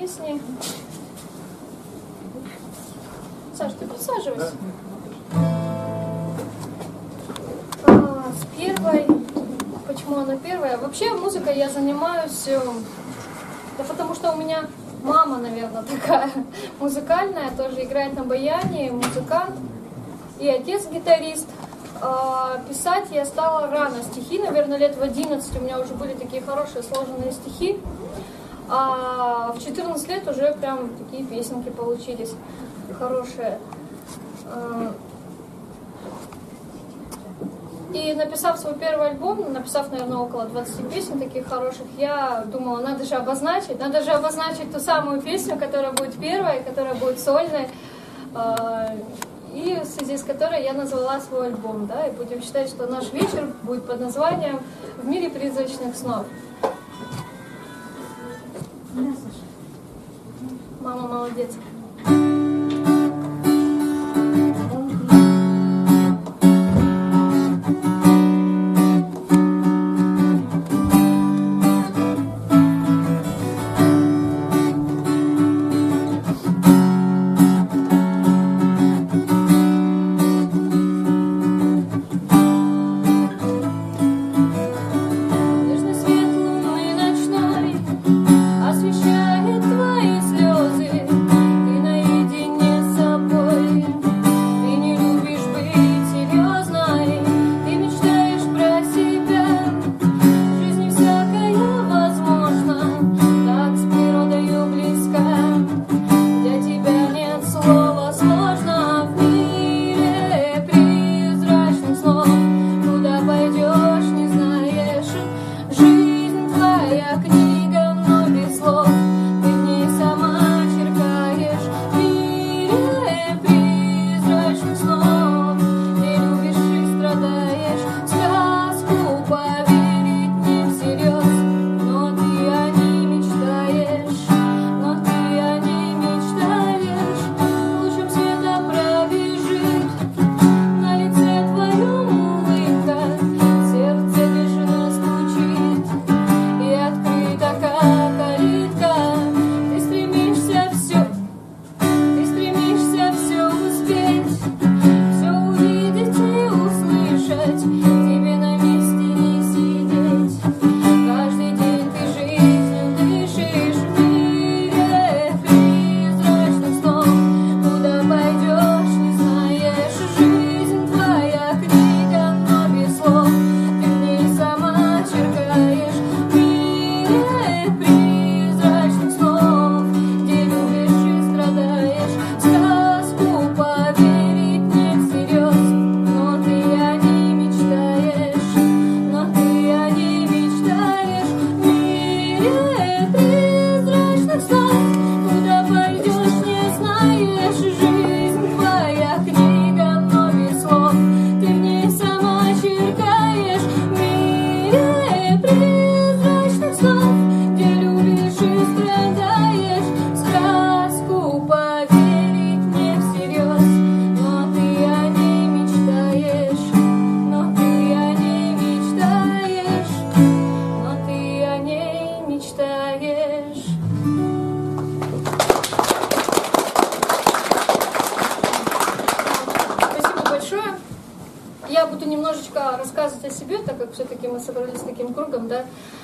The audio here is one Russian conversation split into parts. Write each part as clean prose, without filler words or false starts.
песни. Саш, ты присаживайся. С первой. Почему она первая? Вообще музыкой я занимаюсь, да потому что у меня мама, наверное, такая музыкальная, тоже играет на баяне, музыкант, и отец гитарист. Писать я стала рано, стихи, наверное, лет в 11 у меня уже были такие хорошие сложенные стихи, а в 14 лет уже прям такие песенки получились хорошие. И написав свой первый альбом, написав, наверное, около 20 песен таких хороших, я думала, надо же обозначить ту самую песню, которая будет первой, которая будет сольной, и в связи с которой я назвала свой альбом, да, и будем считать, что наш вечер будет под названием «В мире призрачных снов». Мама молодец. Я буду немножечко рассказывать о себе, так как все-таки мы собрались таким кругом, да.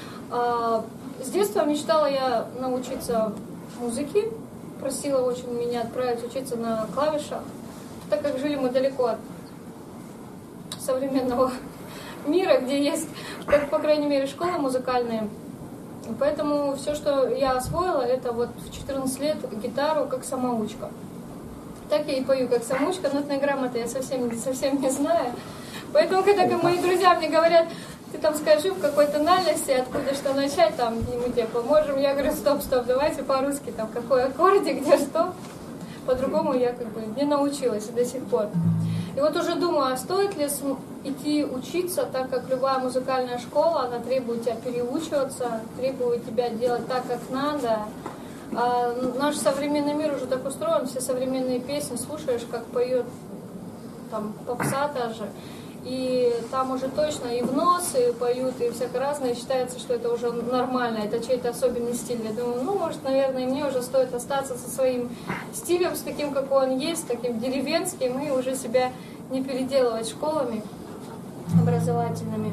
С детства мечтала я научиться музыке, просила очень меня отправить учиться на клавишах, так как жили мы далеко от современного мира, где есть, по крайней мере, школы музыкальные. Поэтому все, что я освоила, это вот в 14 лет гитару как самоучка. Так я и пою как самоучка, нотной грамоты я совсем не знаю. Поэтому, когда мои друзья мне говорят, ты там скажи в какой тональности, откуда что начать, там, и мы тебе поможем, я говорю, стоп, давайте по-русски, там, какой аккордик, где что. По-другому я как бы не научилась до сих пор. И вот уже думаю, а стоит ли идти учиться, так как любая музыкальная школа, она требует тебя переучиваться, требует тебя делать так, как надо. А наш современный мир уже так устроен, все современные песни слушаешь, как поет там попса даже. и там уже точно и в нос, и поют, и всякое разное, и считается, что это уже нормально, это чей-то особенный стиль. Я думаю, ну, может, наверное, мне уже стоит остаться со своим стилем, с таким, какой он есть, таким деревенским, и уже себя не переделывать школами образовательными.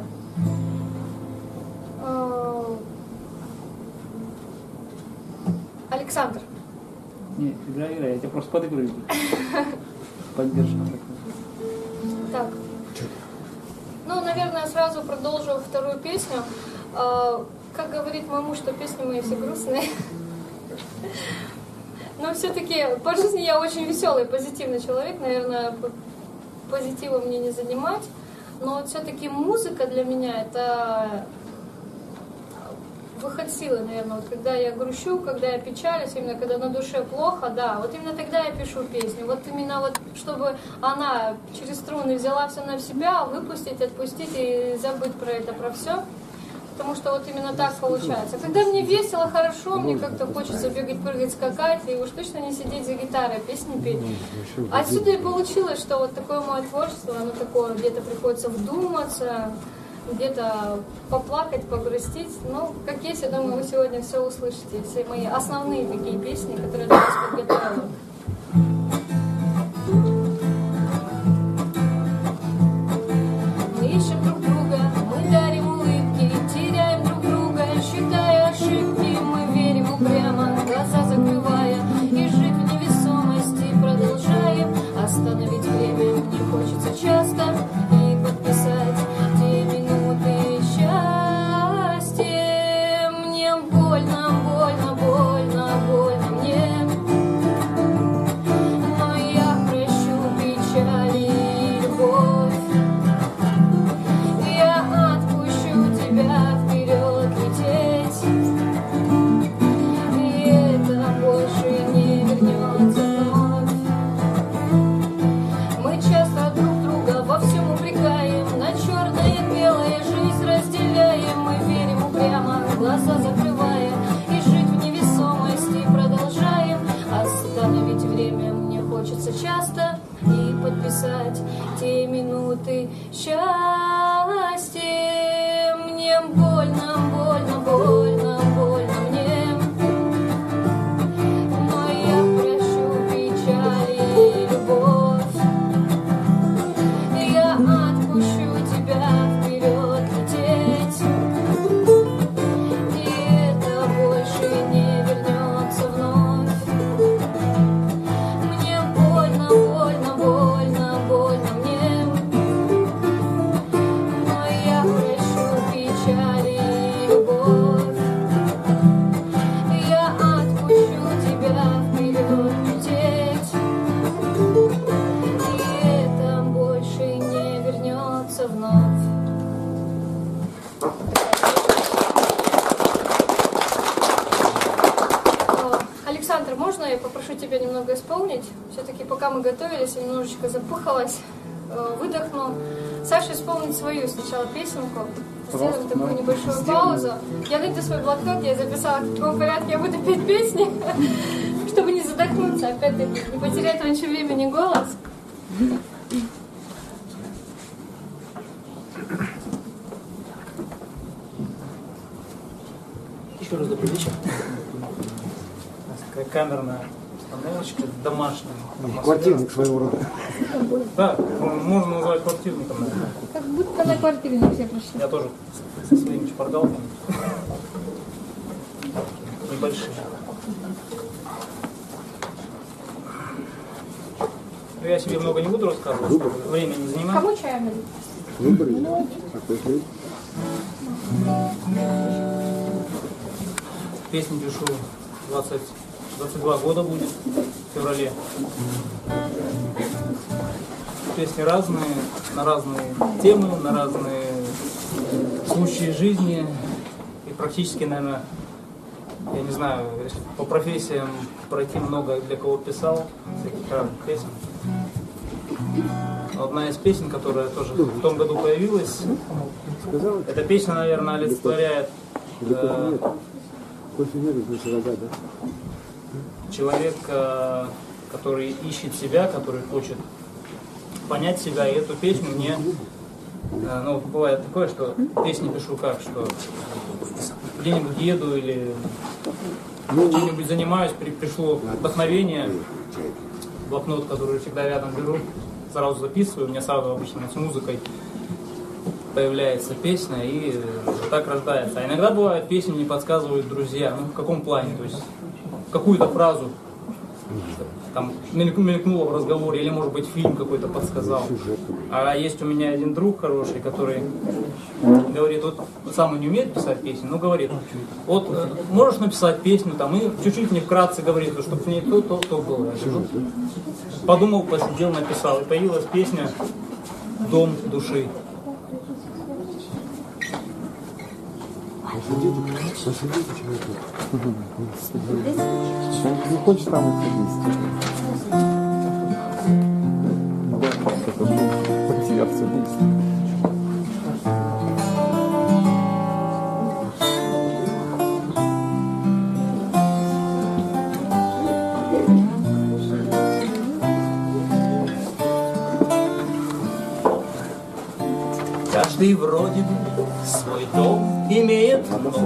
Александр. Нет, играй, я тебя просто подыгрываю. Поддержка такая. Так. Ну, наверное, сразу продолжу вторую песню. Как говорит мой муж, что песни мои все грустные. Но все-таки по жизни я очень веселый, позитивный человек. Наверное, позитива мне не занимать. Но вот все-таки музыка для меня это выход силы, наверное. Вот когда я грущу, когда я печалюсь, именно когда на душе плохо, да, вот именно тогда я пишу песню. Вот именно вот, чтобы она через струны взяла все на себя, выпустить, отпустить и забыть про это, про все. Потому что вот именно так получается. Когда мне весело, хорошо, мне как-то хочется бегать, прыгать, скакать, и уж точно не сидеть за гитарой, песни петь. Отсюда и получилось, что вот такое мое творчество, оно такое, где-то приходится вдуматься, где-то поплакать, погрустить. Ну, как есть, я думаю, вы сегодня все услышите. Все мои основные такие песни, которые я для вас подготовила. Мы ищем друг друга, мы дарим улыбки, теряем друг друга, считая ошибки. Мы верим упрямо, глаза закрывая, и жить в невесомости продолжаем. Остановить время не хочется часто и подписать те минуты счастья. Мне больно, больно, больно, больно мне, но я прощу печали и любовь. Я отпущу тебя вперед лететь, и это больше не вернется вновь. Мы часто друг друга во всем упрекаем, на черное и белое жизнь разделяем. Мы верим упрямо, глаза закрывая, и жить в невесомости продолжаем. Остановить время мне хочется часто и подписать те минуты счастья. Мне больно, больно, больно, больно мне, но я прощу печали и любовь. Я отпущу тебя вперед лететь, и это больше не вернется вновь. Мне больно, больно, больно, больно мне, но я прощу печали и любовь. Я отпущу тебя вперед лететь, и это больше не вернется вновь. Александр, можно я попрошу тебя немного исполнить? Все-таки пока мы готовились, я немножечко запыхалась, выдохну. Саша исполнит свою сначала песенку. Сделаем такую небольшую паузу. Я найду свой блокнот, я записала, в каком порядке я буду петь песни, чтобы не задохнуться, опять-таки, не потерять раньше времени голос. Еще раз добрый вечер. Такая камерная обстановочка, домашняя. Квартирник своего рода. Да, можно назвать квартирником, наверное. Как будто на квартире не все пришли. Я тоже со своими шпаргалками. Небольшие. Ну, я себе много не буду рассказывать, чтобы время не занимать. Кому чаем налить? Выборы. А после? Песни пишу 22 года будет в феврале. Песни разные, на разные темы, на разные случаи жизни. И практически, наверное, я не знаю, по профессиям пройти много для кого писал, всяких разных песен. Одна из песен, которая тоже в том году появилась, эта песня, наверное, олицетворяет человека, который ищет себя, который хочет понять себя. И эту песню мне Ну, бывает такое, что песни пишу как, что где-нибудь еду или чем-нибудь занимаюсь, пришло вдохновение, блокнот, который всегда рядом беру, сразу записываю, у меня сразу обычно с музыкой появляется песня, и так рождается. А иногда бывает, песни мне подсказывают друзья. Ну, в каком плане? То есть какую-то фразу там мелькнуло в разговоре, или, может быть, фильм какой-то подсказал. А есть у меня один друг хороший, который говорит, вот сам он не умеет писать песни, но говорит, вот можешь написать песню, там, и чуть-чуть мне вкратце говорит, чтобы в ней то было. Я сижу, подумал, посидел, написал, и появилась песня «Дом души». Посидите человек. Не хочешь там идти вместе? Потерялся вместе. Каждый вроде бы свой дом имеет,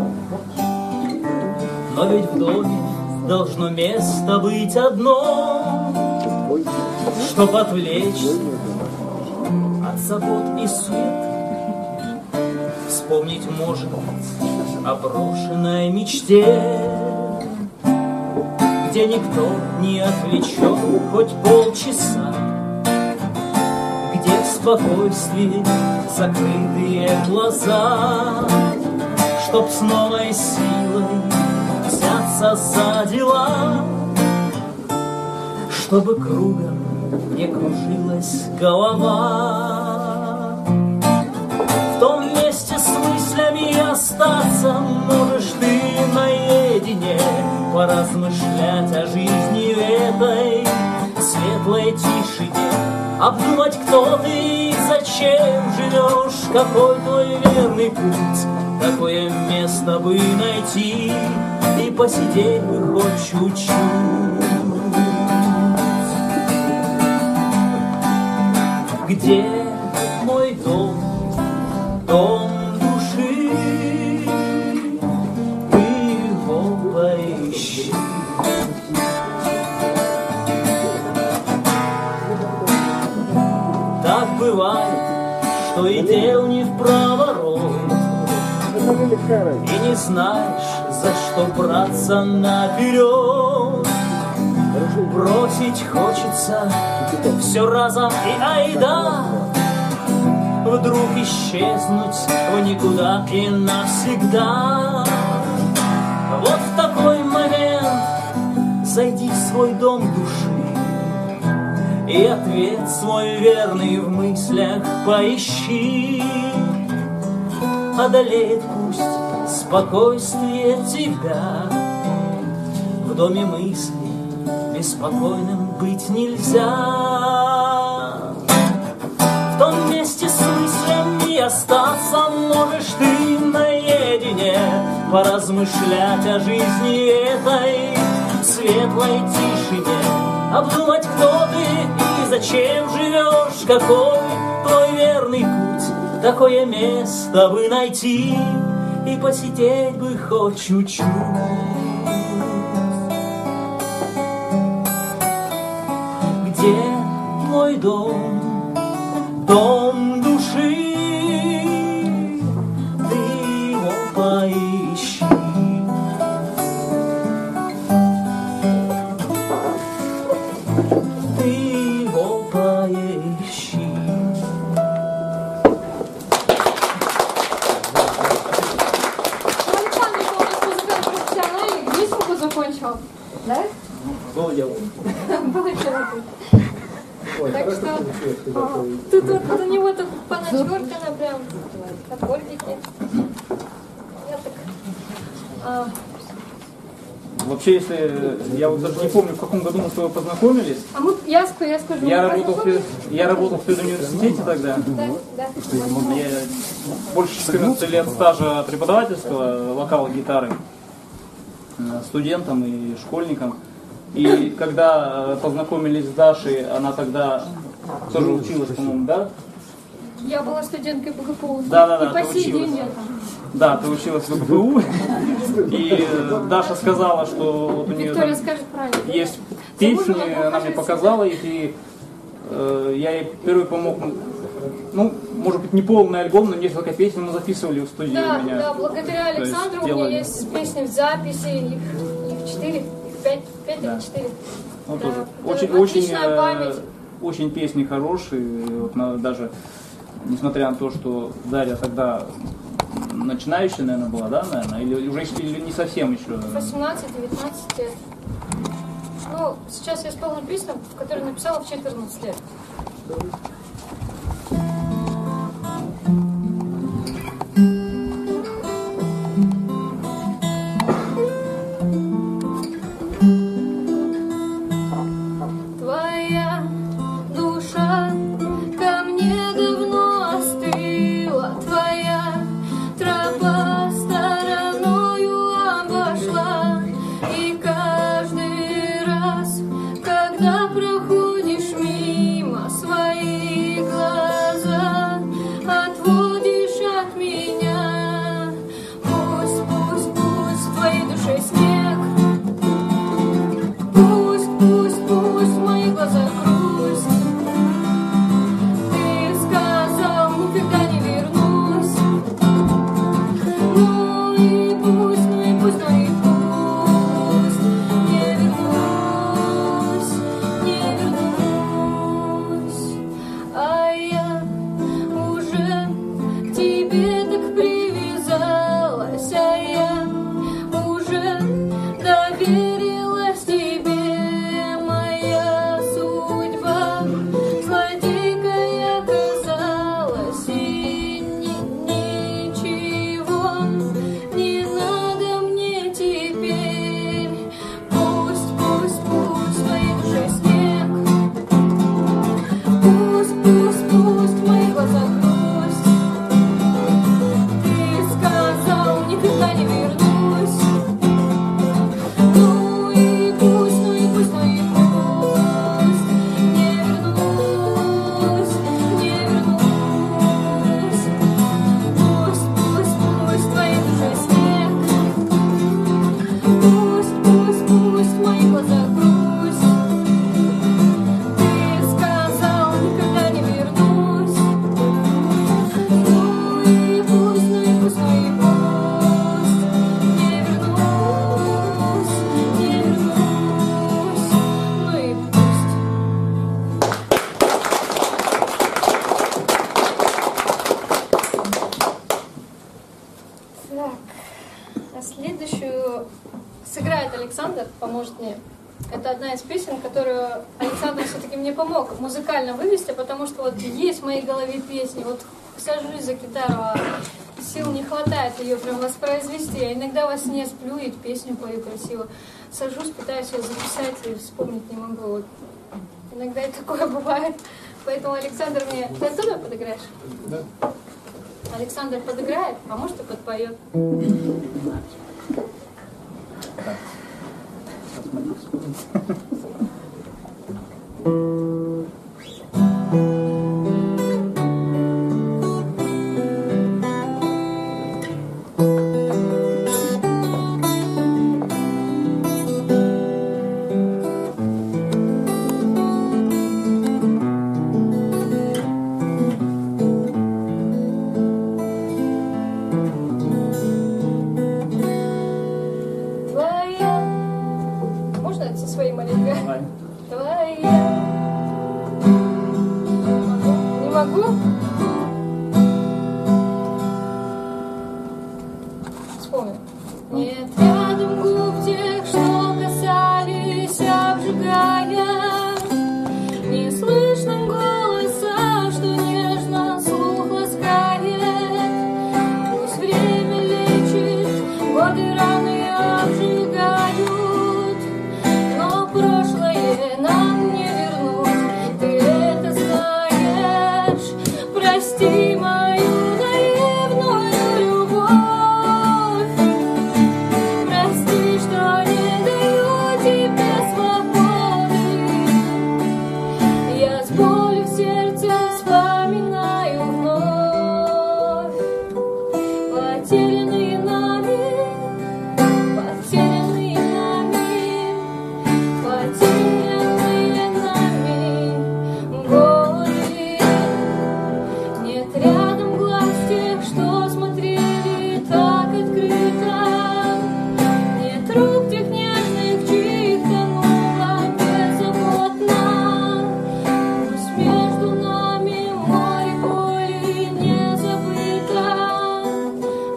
но ведь в доме должно место быть одно, чтоб отвлечься от забот и сует, вспомнить, может быть, о брошенной мечте, где никто не отвлечет хоть полчаса, где в спокойствии закрытые глаза, чтоб с новой силой взяться за дела, чтобы кругом не кружилась голова. В том месте с мыслями остаться можешь ты наедине, поразмышлять о жизни этой светлой тишине, обдумать, кто ты и зачем живешь, какой твой верный путь, такое место бы найти и посидеть бы хоть чуть-чуть. Где мой дом, дом души, ты его поищи. Так бывает, что и дел не в проворот, и не знаешь, за что браться наперед. Бросить хочется все разом и айда, вдруг исчезнуть в никуда и навсегда. Вот в такой момент зайди в свой дом души и ответ свой верный в мыслях поищи. Одолеет пусть спокойствие тебя, в доме мыслей беспокойным быть нельзя. В том месте с мыслями остаться можешь ты наедине, поразмышлять о жизни этой светлой тишине, обдумать, кто ты и зачем живешь, какой твой верный путь, такое место бы найти и посидеть бы хоть чуть-чуть. Где мой дом, дом души, ты его поищи. Ты его поищи. Александр, у нас музыкант профессиональный, веселку закончил, да? Было дело. Было дело. Так что тут вот у него так поначеркано прям аккордики. Я так... Вообще, если я вот даже не помню, в каком году мы с тобой познакомились. А я скажу. Я работал в педуниверситете тогда. Да. Я больше 14 лет стажа преподавательского вокала, гитары студентам и школьникам. И когда познакомились с Дашей, она тогда тоже училась, по-моему, да? Я была студенткой БГПУ. Да, И по ты сей училась. день я там. Да, ты училась в БГПУ. И Даша сказала, что вот у нее Виктория там скажет правильно. есть песни, она мне показала их, и я ей первый помог, ну, может быть, не полный альбом, но несколько песен мы записывали в студии Да, у меня. да, благодаря То есть Александру у меня делали. есть песни в записи, их 4, их 5 Да. или 4. Ну, Да, тоже это очень, отличная память. очень песни хорошие. И вот даже несмотря на то, что Дарья тогда начинающая, наверное, была, да, наверное, или уже или не совсем еще. 18-19 лет. Ну, сейчас я исполню песню, которую написала в 14 лет. Твоя душа ко мне давно остыла, твоя тропа стороною обошла, и каждый раз, когда проходишь мимо, свои глаза отводишь от меня. Пусть, пусть, пусть в твоей душе снег, пусть, пусть, пусть в моих глазах грусть. Ты сказал, никогда не вернусь. Ну и пусть, ну и пусть, ну и пусть не вернусь, не вернусь. А я уже к тебе так привязалась, а я уже доверилась тебе. Моя судьба злодейкой оказалась, и ничего не надо мне теперь. Пусть, пусть, пусть в твоей душе снег, пусть, пусть, пусть в моих глазах грусть. Ты сказал, никогда не вернусь. Ну и пусть, ну и пусть, ну и пусть не вернусь, не вернусь. Пусть, пусть, пусть в твоей душе снег, пусть, пусть, пусть в моих глазах грусть. Ты сказал, никогда не вернусь. Ну и пусть, ну и пусть, ну и пусть не вернусь, не вернусь. Ну и пусть. Так, а следующую сыграет Александр, поможет мне. Это одна из песен, которую Александр все-таки мне помог музыкально вывести, потому что вот есть в моей голове песни, вот сажусь за гитару, а сил не хватает ее прям воспроизвести. Я иногда во сне сплю и песню пою красиво. Сажусь, пытаюсь ее записать и вспомнить не могу. Вот. Иногда и такое бывает. Поэтому Александр мне... Ты оттуда подыграешь? Да. Александр подыграет, а может и подпоет. Так. Сейчас мы вспомним. Твоя... Можно это со своей маленькой? Давай. Твоя... Не могу? Вспомню. Нет рядом губ тех, что касались, обжигая, не слышно голоса, что нежно слух ласкает. Пусть время лечит, годы раны обжигают, но прошлое нам не вернуть. Ты это знаешь. Прости мою наивную любовь.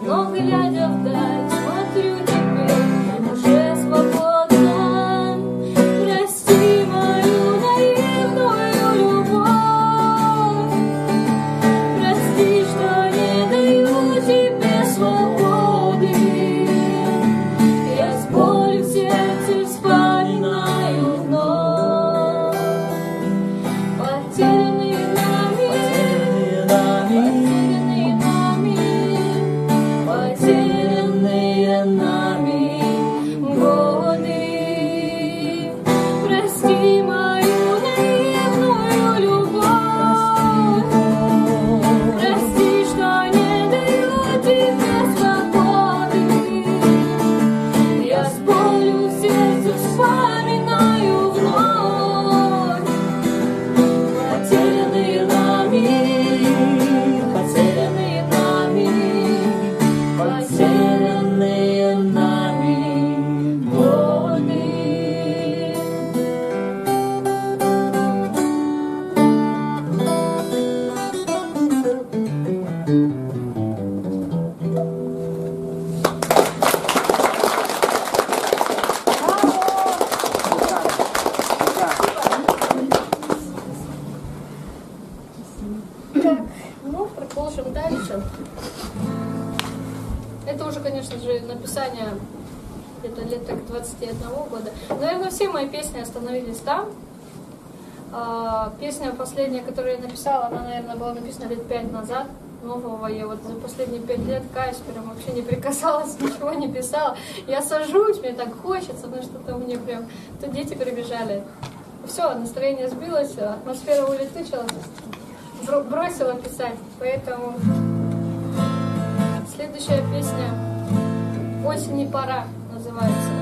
но глядя вдаль, смотрю теперь уже свободно. Прости мою наивную любовь, прости, что не даю тебе свободы. Я с болью в сердце вспоминаю вновь потерянные нами, потерянные нами годы. Прости мою наивную любовь, прости, что не даю тебе свободы. Я с болью в сердце вспоминаю вновь потерянные нами, потерянные нами годы. Так, ну, продолжим дальше. Это уже, конечно же, написание где-то лет так 21 года. Наверное, все мои песни остановились там. Песня последняя, которую я написала, она, наверное, была написана лет 5 назад. Нового я вот за последние 5 лет к Айсперам вообще не прикасалась, ничего не писала. Я сажусь, мне так хочется, но что-то мне прям... То дети прибежали. Все, настроение сбилось, атмосфера улетучилась. Бросила писать, поэтому следующая песня «Осень и пора» называется.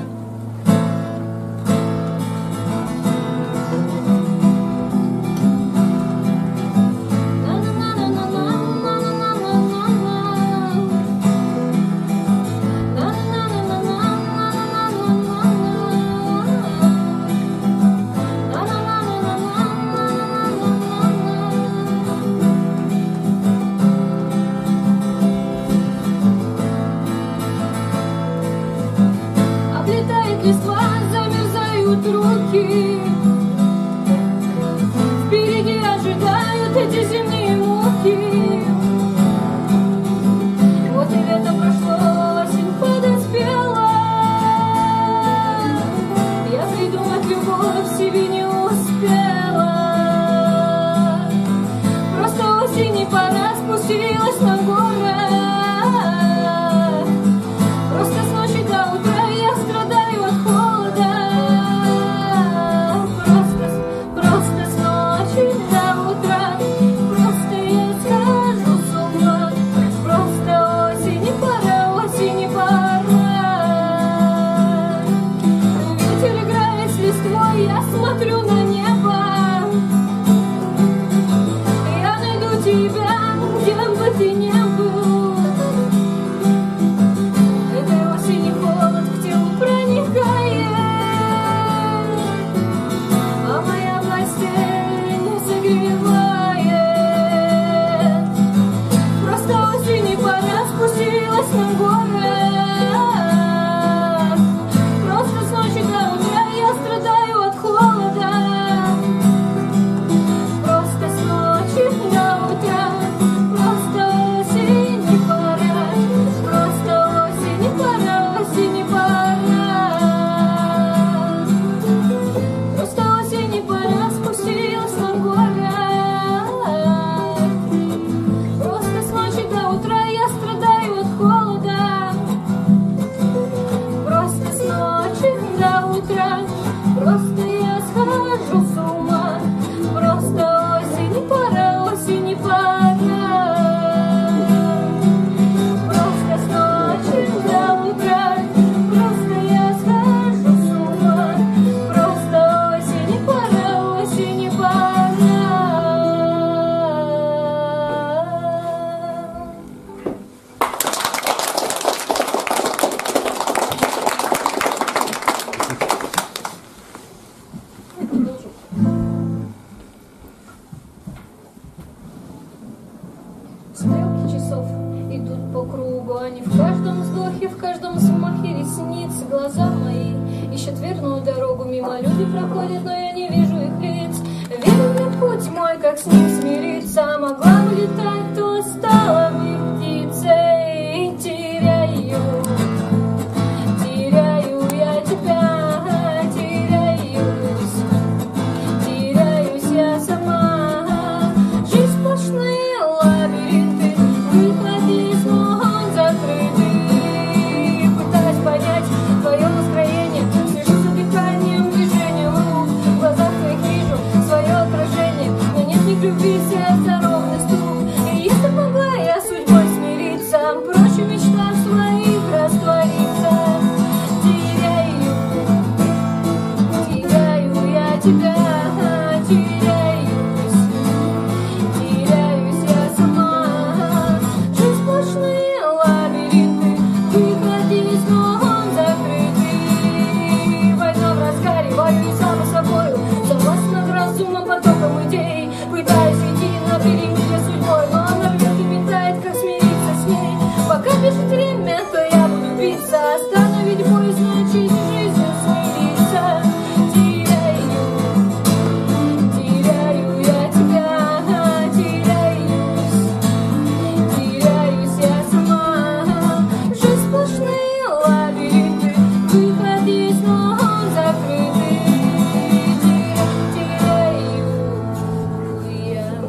Облетает листва, замерзают руки. Впереди ожидают эти зимние муки. Вот и лето прошло, осень подоспела. Я придумать любовь себе не успела. Просто осень и пора спустилась на город. Просто с ночи до утра я страдаю от холода. глаза мои ищут верную дорогу, мимо люди проходят, но я не вижу их лиц. Верен ли путь мой, как с ним смириться? Могла бы летать, то стала бы птицей. Теряю я тебя, теряюсь я сама. Жизнь сплошные лабиринты, выход из сон закрытый. Пытаюсь понять твое настроение, слежу за дыханием, движением рук. В глазах твоих вижу свое отражение, но нет ни любви, сердца ровный стук. И если могла я судьбой смириться, проще мечта в своих раствориться. Теряю я тебя, теряюсь я сама. Жизнь сплошные лабиринты, выход из сон закрытый. Война в разгаре, воюю сама собою, согласно разумом потоком идей. Пытаюсь идти на перемирие судьбой, но она рвет и метает, как смириться с ней. Пока бежит время, то я буду биться, остановить бой значит жизнью смириться. Теряю я тебя, теряюсь я сама. Жизнь сплошные лабиринты, выход из сон закрытый. Теряю я.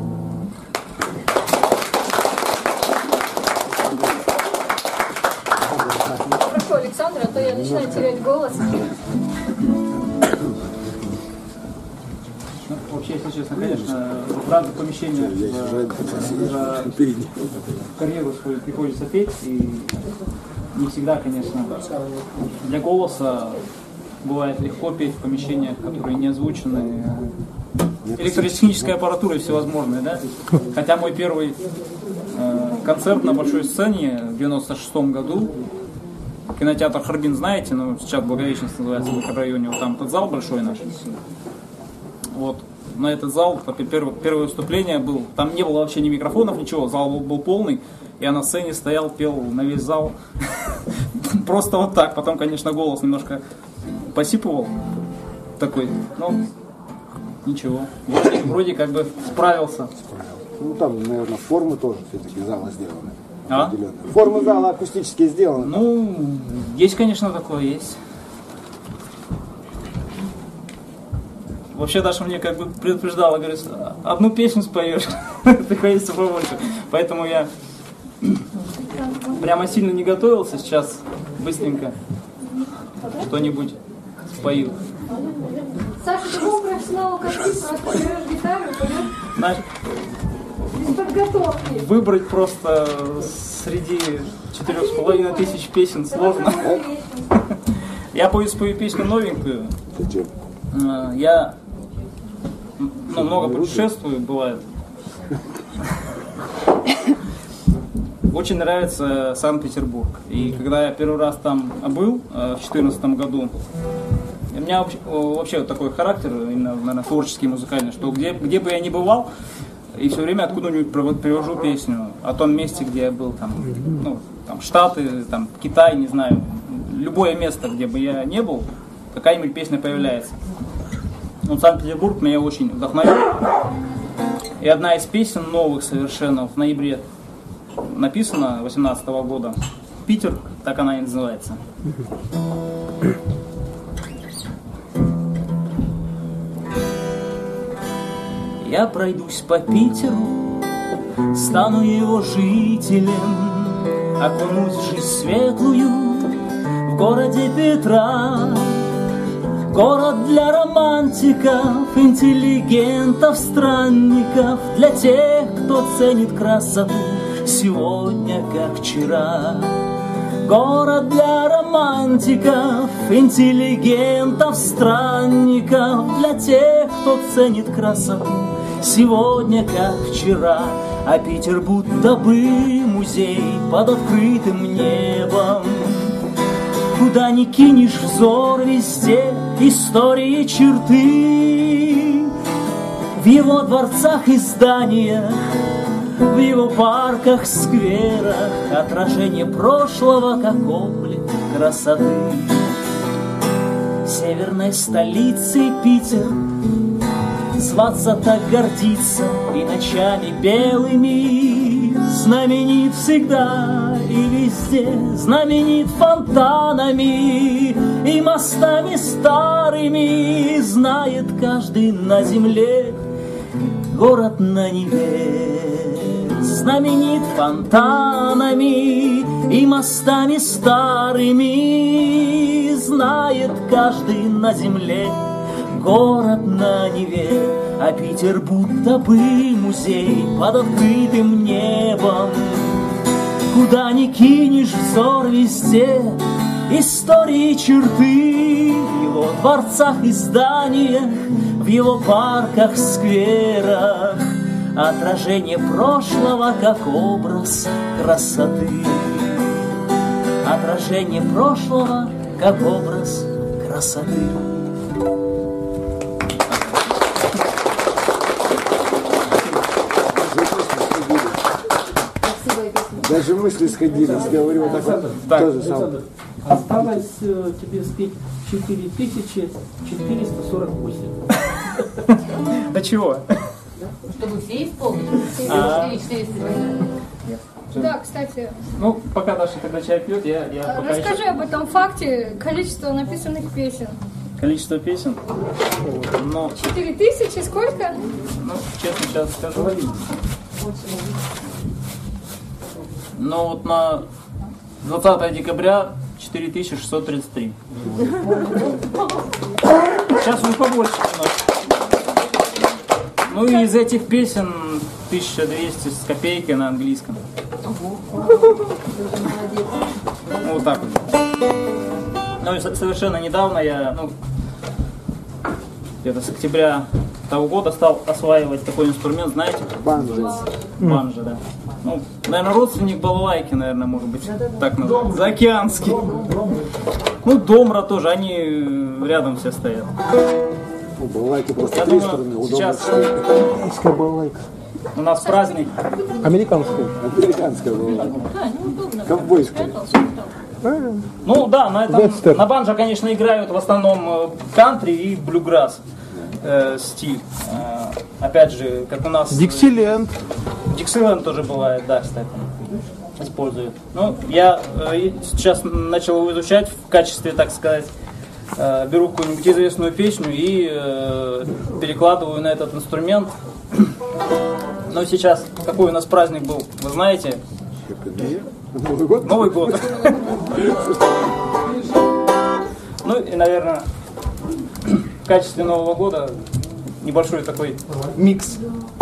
Прошу Александра, а то я начинаю терять голос. Ну, вообще, если честно, конечно, в разных помещениях в карьеру свою приходится петь, и не всегда, конечно, для голоса бывает легко петь в помещениях, которые не озвучены электротехнической аппаратурой всевозможной, да? Хотя мой первый концерт на большой сцене в 96-м году, кинотеатр Харбин, знаете, ну, сейчас Благовещенск называется, в микрорайоне, вот там тот зал большой наш. Вот, на этот зал, первое выступление был, там не было вообще ни микрофонов, ничего, зал был полный, я на сцене стоял, пел на весь зал, просто вот так, потом, конечно, голос немножко посипывал, такой, ну, ничего, вроде как бы справился. Ну там, наверное, формы тоже все-таки зала сделаны. А? Формы зала акустически сделаны. Ну, есть, конечно, такое, есть. Вообще Даша мне как бы предупреждала, говорит, одну песню споешь, приходится побольше. Поэтому я прямо сильно не готовился, сейчас быстренько что-нибудь спою. Саша, ты был профессионал, как ты просто берешь гитару и пойдешь Знаешь, без подготовки. выбрать просто среди 4500 песен сложно. Я спою песню новенькую. Зачем? Я много путешествую, бывает. Очень нравится Санкт-Петербург. И когда я первый раз там был, в 2014 году, у меня вообще вот такой характер, именно, наверное, творческий, музыкальный, что где бы я ни бывал, и все время откуда-нибудь привожу песню о том месте, где я был, там, ну, там Штаты, там, Китай, не знаю, любое место, где бы я не был, какая-нибудь песня появляется. Вот Санкт-Петербург меня очень вдохновил. И одна из песен новых совершенно в ноябре написана, 2018 года, «Питер», так она и называется. Я пройдусь по Питеру, стану его жителем, окунусь в жизнь светлую в городе Петра. Город для романтиков, интеллигентов, странников, для тех, кто ценит красоту сегодня, как вчера. Город для романтиков, интеллигентов, странников, для тех, кто ценит красоту сегодня, как вчера. А Питер будто бы музей под открытым небом. Куда ни кинешь взор, везде истории черты. В его дворцах и зданиях, в его парках, скверах отражение прошлого, как облик красоты. Северной столицей Питер зваться так гордится, и ночами белыми знаменит всегда и везде, знаменит фонтанами и мостами старыми. Знает каждый на земле город на Неве, знаменит фонтанами и мостами старыми. Знает каждый на земле город на Неве, а Питер будто бы музей под открытым небом. Куда ни кинешь взор, везде истории черты. В его дворцах и зданиях, в его парках, скверах отражение прошлого, как образ красоты. Отражение прошлого, как образ красоты. Даже мысли сходились, говорю, вот так вот, то же самое. Осталось тебе спеть 4448. Да чего? Чтобы все исполнили. 400. Да, кстати, Ну, пока Даша тогда чай пьет, я пока расскажи еще... об этом факте, количество написанных песен. Количество песен? Ну, 4000, сколько? ну, честно сейчас скажу. Ну, вот на 20 декабря 4633. Сейчас уже побольше немножко. Ну и из этих песен 1200 с копейкой на английском. Ну, вот так вот. Ну и совершенно недавно я, где-то с октября того года стал осваивать такой инструмент, знаете? Банджо. Банджо, да. Ну, наверное, родственник балалайки, наверное, может быть, так называется. Заокеанский. Ну, домра тоже, они рядом все стоят. Ну, балалайки просто Я три думаю, стороны, удобно. сейчас Американская балалайка. у нас праздник. Американская. Американская балалайка. Да, неудобно. Ковбойская. Ну да, на Вестер. этом, на банджо, конечно, играют в основном кантри и блюграсс стиль. Опять же, как у нас... Диксиленд. Диксиленд тоже бывает, да, кстати, используют. Ну, я сейчас начал его изучать в качестве, так сказать, беру какую-нибудь известную песню и перекладываю на этот инструмент. Но сейчас, какой у нас праздник был, вы знаете? Новый год? Новый год. Ну и, наверное, в качестве Нового года небольшой такой микс.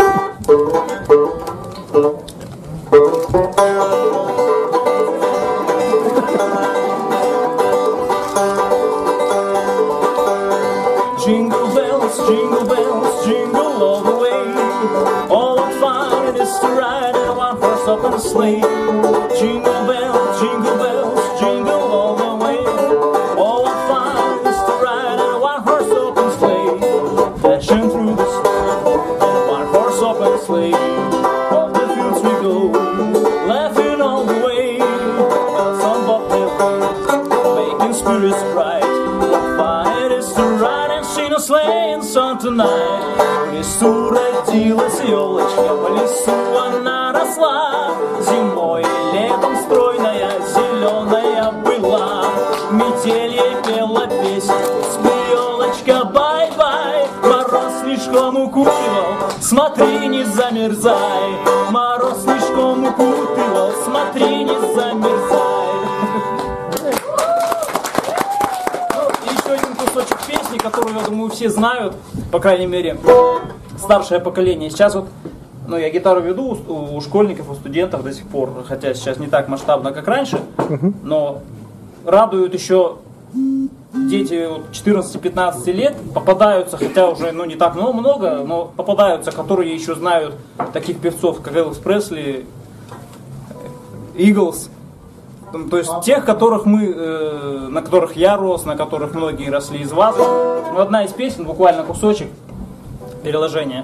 Jingle bells, jingle all the way. All I'm finding is to ride in a one-horse open sleigh. Jingle bells, jingle all the way. All I'm finding is to ride in a one-horse open sleigh. Dashing through the snow in a one-horse open sleigh. Up the fields we go, laughing all the way. Bells on bobtail, making spirits bright. What fun it is to ride and sing a sleighing song tonight. В лесу родилась елочка, в лесу она росла. Зимой и летом стройная, зеленая была. Метель ей пела песню, спи, елочка, бай-бай. Мороз слишком укутывал, смотри, не замерзай. Мороз слишком укутывал, смотри, не замерзай. И еще один кусочек песни, которую, я думаю, все знают, по крайней мере, старшее поколение. Сейчас вот, я гитару веду у школьников, у студентов до сих пор, хотя сейчас не так масштабно, как раньше, но радуют еще дети 14-15 лет, попадаются, хотя уже не так много, но попадаются, которые еще знают таких певцов, как Элвис Пресли, Иглс. То есть тех, которых на которых я рос, на которых многие росли из вас. Одна из песен, буквально кусочек, переложение.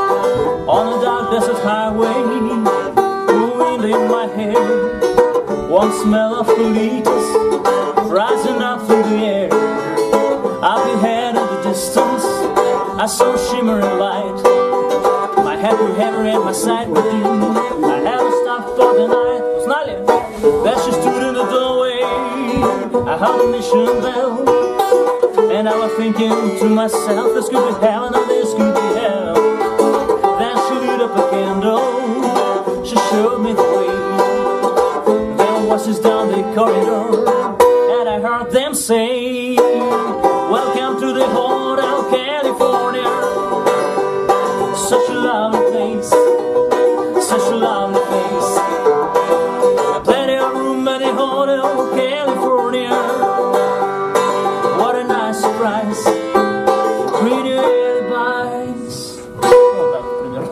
On a dark desert highway, wind in my hair, One smell of colitas rising up through the air. Up ahead in the distance, I saw a shimmering light. My head grew heavier and my sight grew dim. I had to stop for the night. Знали? That she stood in the doorway. I heard the mission bell, and I was thinking to myself, this could be heaven and this could be hell. Then she lit up a candle, she showed me the way. There were voices down the corridor, and I heard them say, welcome to the Hotel California. Such a lovely place, such a lovely place. Plenty of room at the Hotel California. What a nice surprise. Pretty alibis. Вот так, примерно.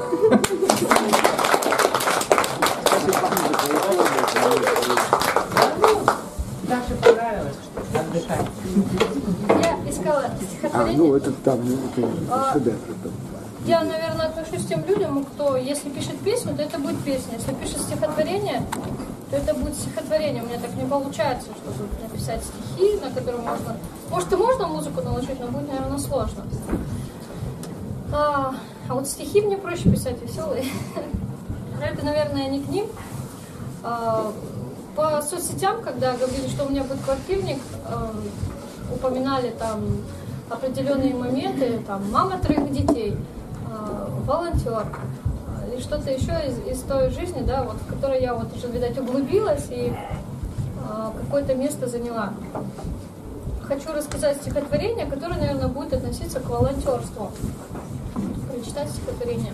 Даше понравилось, что отдыхать. Я искала Ну, стихотворение. это там, это шедевр. Я, наверное, отношусь к тем людям, кто, если пишет песню, то это будет песня. Если пишет стихотворение, то это будет стихотворение. У меня так не получается, чтобы написать стихи, на которые можно... Может, и можно музыку наложить, но будет, наверное, сложно. А вот стихи мне проще писать веселые. Это, наверное, не к ним. По соцсетям, когда говорили, что у меня будет квартирник, упоминали там определенные моменты, там мама 3 детей, волонтер и что-то еще из той жизни, да, вот, в которой я вот уже, видать, углубилась и какое-то место заняла. Хочу рассказать стихотворение, которое, наверное, будет относиться к волонтерству. Прочитать стихотворение.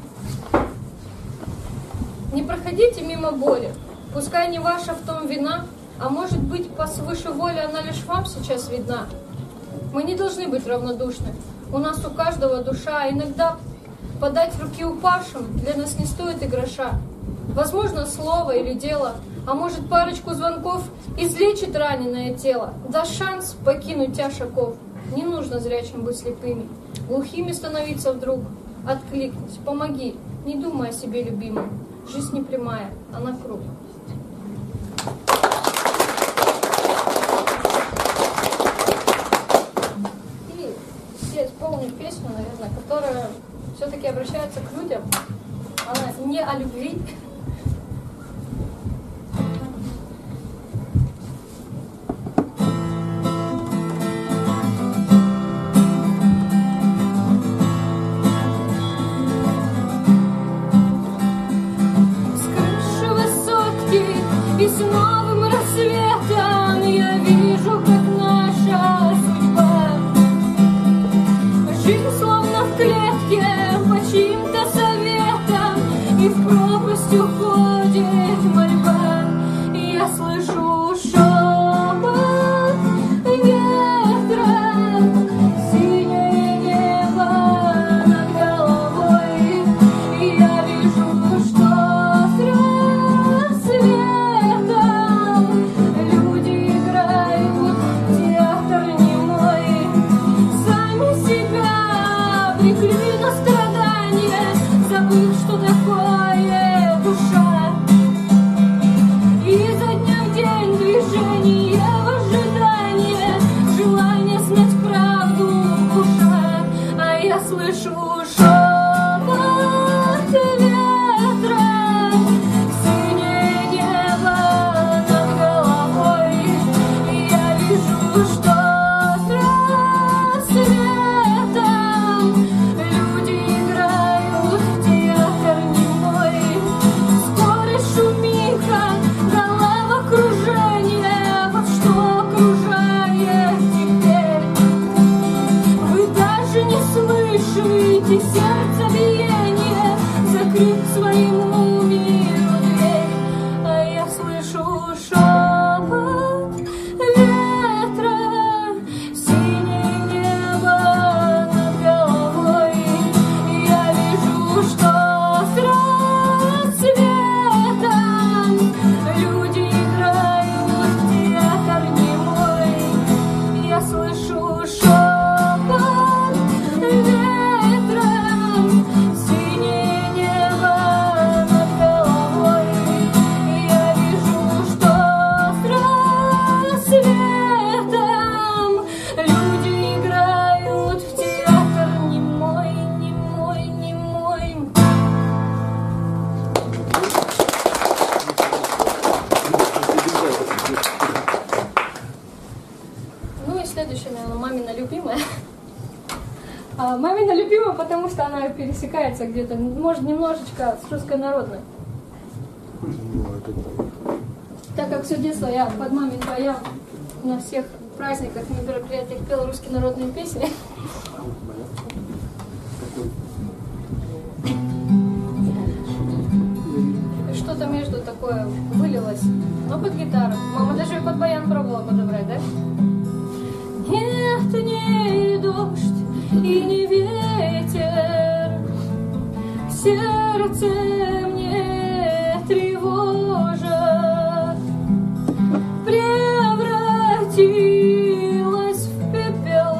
Не проходите мимо боли, пускай не ваша в том вина, а может быть, по свыше воли она лишь вам сейчас видна. Мы не должны быть равнодушны, у нас у каждого душа, иногда подать руки упавшим для нас не стоит и гроша. Возможно, слово или дело, а может, парочку звонков излечит раненое тело, даст шанс покинуть тяж оков. Не нужно зрячим быть слепыми, глухими становиться вдруг. Откликнись, помоги, не думай о себе любимом. Жизнь не прямая, она круг. И все исполнят песню, наверное, которая все-таки обращается к людям. Она не о любви. И с новым рассветом я вижу, как наша судьба. Жизнь словно в клетке по чьим-то советам, и в пропасть уходит мольба. И я слышу шепот ветра, синее небо над головой. И я вижу, что с рассветом люди играют театр немой. Сами себя обрекли на страдания, А мамина любимая, потому что она пересекается где-то, может, немножечко с русской народной. Так как все детство я под мамин баян на всех праздниках, на мероприятиях пела русские народные песни. Что-то между такое вылилось, но под гитару. Мама даже и под баян пробовала подобрать, да? Нет, не дождь и не ветер, сердце мне тревожит, превратилась в пепел,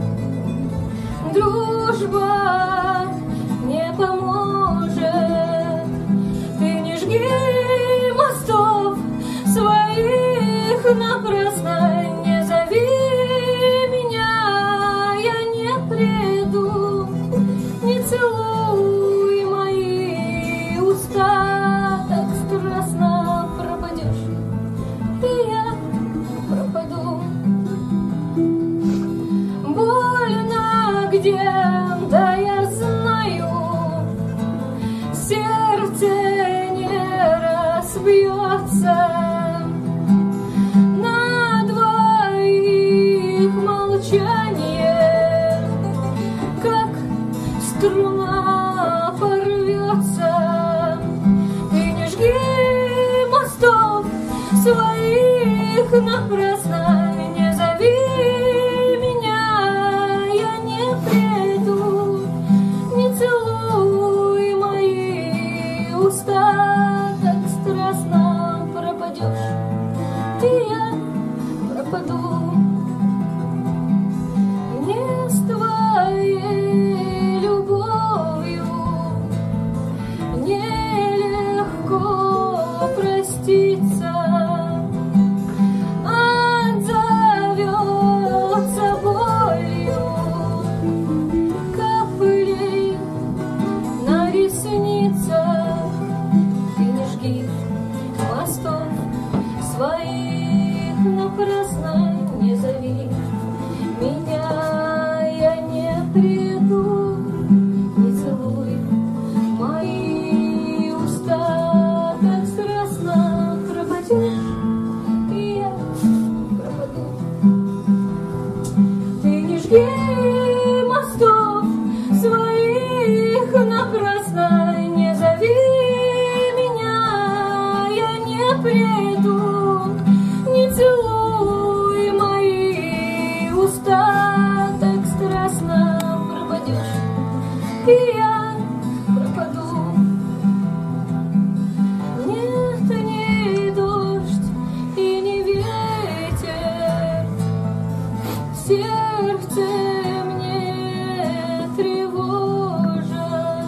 дружба не поможет. Ты не жги мостов своих напрасно, не зови меня, я не приду, не целуй мои уста, так страстно пропадешь, и я пропаду. Больно где, да я знаю, сердце не разбьется. На двоих молчание, как струна порвется. Ты не жги мостов своих напрасно, не зови меня, я не приду, не целуй мои уста, так страстно пропадешь, и я пропаду. Не с твоей любовью нелегко проститься, отзовется болью каплей на ресницах. Ты не жги мостов своих напрасно, не зови меня, я не приду, не целуй мои уста, так страстно пропадешь, и я пропаду. Ты не жги мостов своих напрасно, не зови меня, я не приду, не целуй мои уста, так страстно пропадешь, и я пропаду. Нет, не дождь и не ветер, сердце мне тревожит.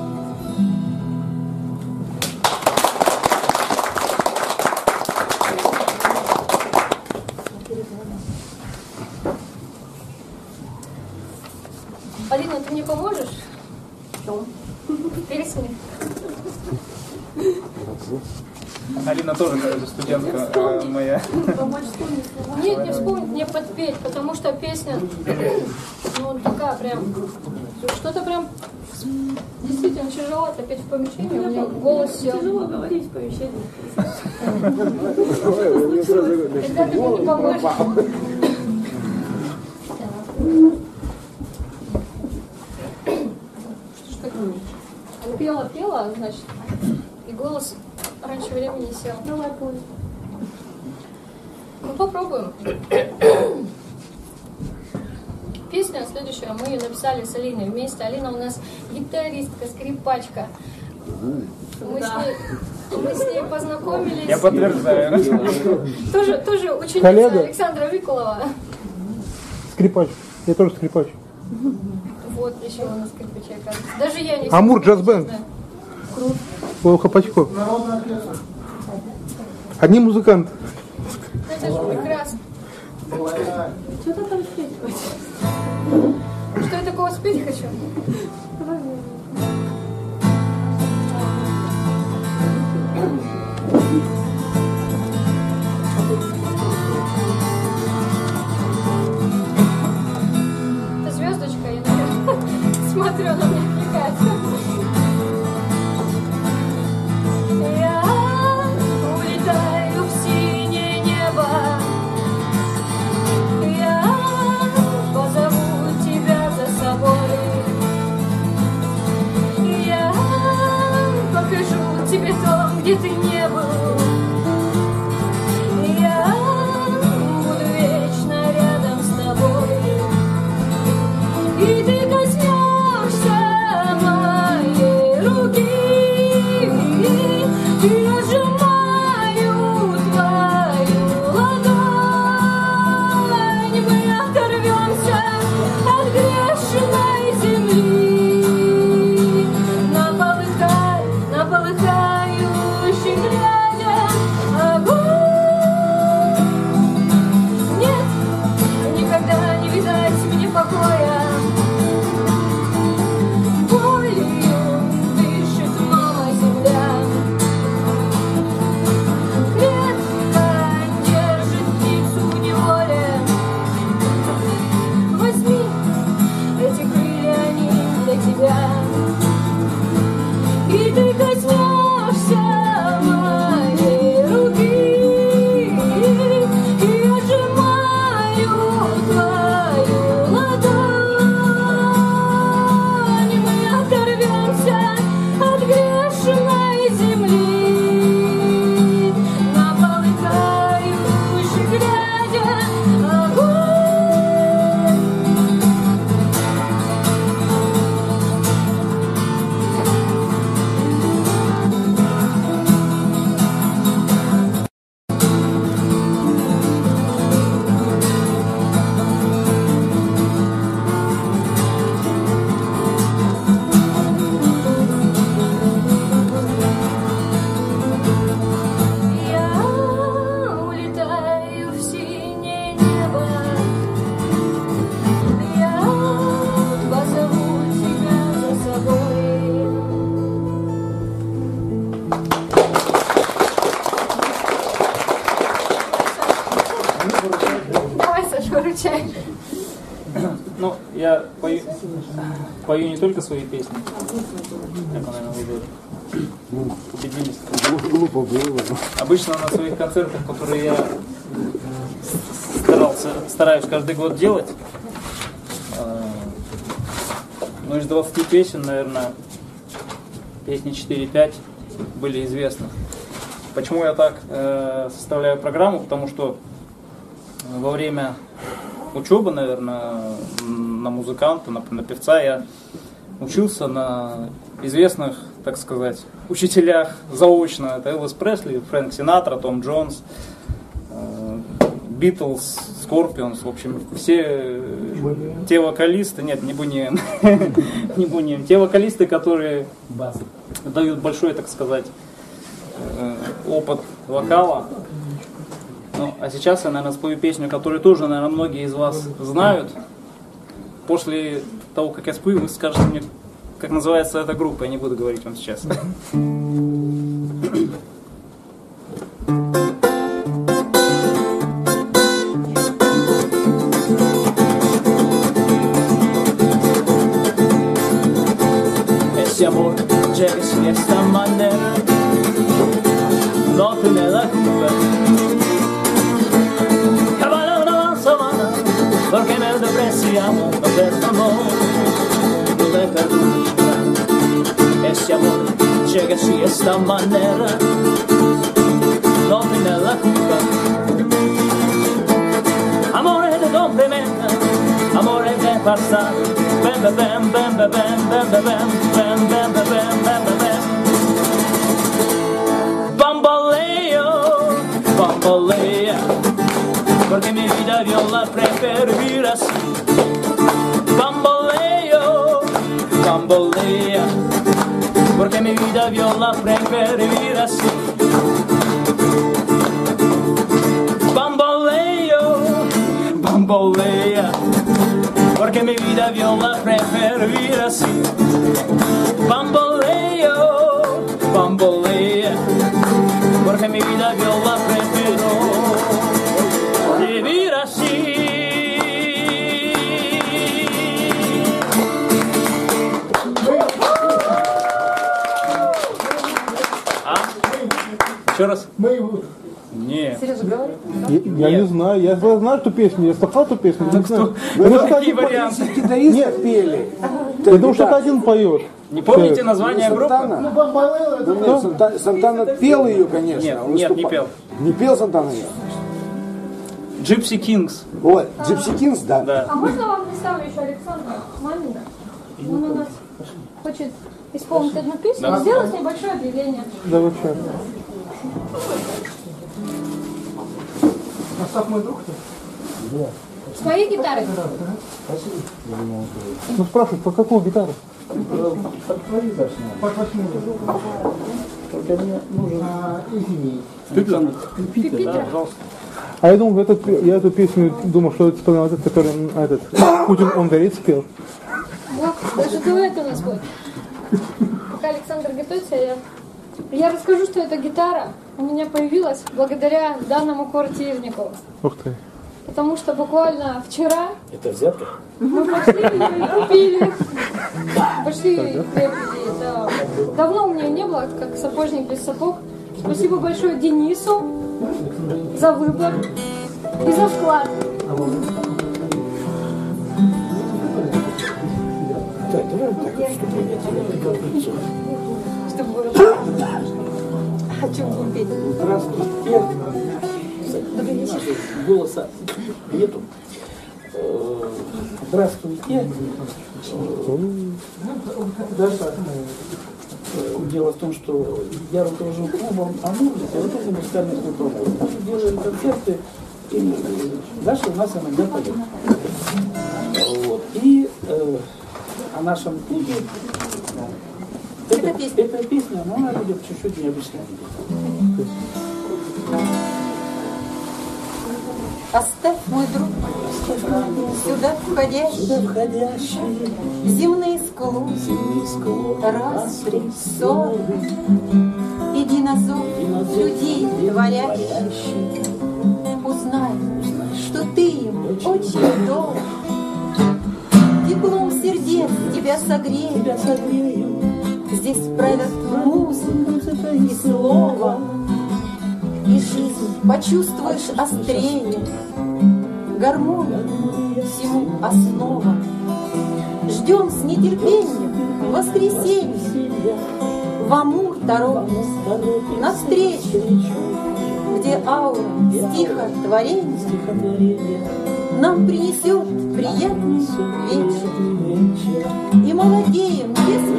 Алина, ты мне поможешь? В песне. Алина тоже, кажется, студентка моя. Нет, не вспомнить, мне подпеть, потому что песня, ну, такая прям, что-то прям действительно тяжеловато петь в помещении, у меня голос сел. Тяжело говорить в помещении. Тогда ты мне не поможешь. Что ж такое? Пела, значит, и голос раньше времени сел. Давай, пой. Ну, попробуем. Песня следующая, мы ее написали с Алиной вместе. Алина у нас гитаристка, скрипачка. Мы с ней познакомились. Я подтверждаю. Тоже ученица Коллега? Александра Викулова. Скрипач. Я тоже скрипач. Вот, еще у нас скрипача, оказывается. Даже я не Амур знаю. джаз-бенд. У Хапачко. Одни музыканты. Это же прекрасно. Что ты там спеть хочешь? Что я такого спеть хочу? Это звездочка, я наверное. чай. Ну, я пою не только свои песни, как вы, наверное, уже убедились. Глупо было. Обычно на своих концертах, которые я стараюсь каждый год делать, ну, из 20 песен, наверное, песни 4-5 были известны. Почему я так составляю программу? Потому что во время учебы, наверное, на музыканта, на певца я учился на известных, так сказать, учителях заочно. Это Элвис Пресли, Фрэнк Синатра, Том Джонс, Битлз, Скорпионс, в общем, все те вокалисты, нет, не Буниен, не Буниен, те вокалисты, которые дают большой, так сказать, опыт вокала. Ну, а сейчас я, наверное, спою песню, которую тоже, наверное, многие из вас знают. После того, как я спою, вы скажете мне, как называется эта группа, я не буду говорить вам сейчас. Ese amor llega de esta manera, no tiene la culpa. Caballo una sabana, porque me despreciamos, no perdonó, no le perdono. Ese amor llega de esta manera, no tiene la culpa. Amores de complementa, amores de pasado. Bam, bam, bam, bam, bam, bam, bam, bam, bam, bam, bam, bam. Bamboleo, bambolea, porque mi vida yo la prefiero vivir así. Bamboleo, bambolea, porque mi vida yo la prefiero vivir así. Bamboleo, bambolea, porque mi vida yo la prefiero vivir así. Bamboleo, bambolea, porque mi vida yo la prefiero vivir así. Еще раз? Нет. Сережа, говори. Я не знаю, я знаю эту песню, я слыхал эту песню, не знаю. Какие варианты? Гитаристы пели. Я думаю, что один поет. Не помните название группы? Сантана? Сантана пел ее, конечно. Нет, не пел. Не пел Сантана ее? Gypsy Kings. Ой, Gypsy Kings, да. Да. А можно вам представлю еще Александра Мамина? Он у нас хочет исполнить одну песню, Да. сделать небольшое объявление. Да вы что? С моей гитарой. Ну спрашивают, по какую гитару? Пипитра. А я думал, я эту песню думал, что это исполнял этот, который Путин он горит спел. Вот, даже дуэт у нас будет. Пока Александр готовится, я расскажу, что эта гитара у меня появилась благодаря данному квартирнику. Ух ты. Потому что буквально вчера Это взятка? мы пошли и купили. Пошли и приобрели, да. Давно у меня не было, как сапожник без сапог. Спасибо большое Денису за выбор и за вклад. Так, давай вот так вот, чтобы я тебя Хочу купить. Здравствуйте. Голоса нету. Здравствуйте. Даша, дело в том, что я руковожу клубом «Амур», это музыкальный клуб «Амур». Мы делаем концерты, и Даша у нас иногда поет. Вот. И о нашем клубе эта песня, но она идет чуть-чуть необычная. Оставь, мой друг, сюда входящий, земные склоны, распри, ссоры, иди на зов людей творящий. Узнай, что что ты им очень дорог. Теплом сердец тебя согрею. Здесь правят музыка и слово, и жизнь почувствуешь острее. Гармония всему основа. Ждем с нетерпением воскресенья. В Амур торопимся навстречу, где аура стихотворения нам принесет приятный вечер. И молодеем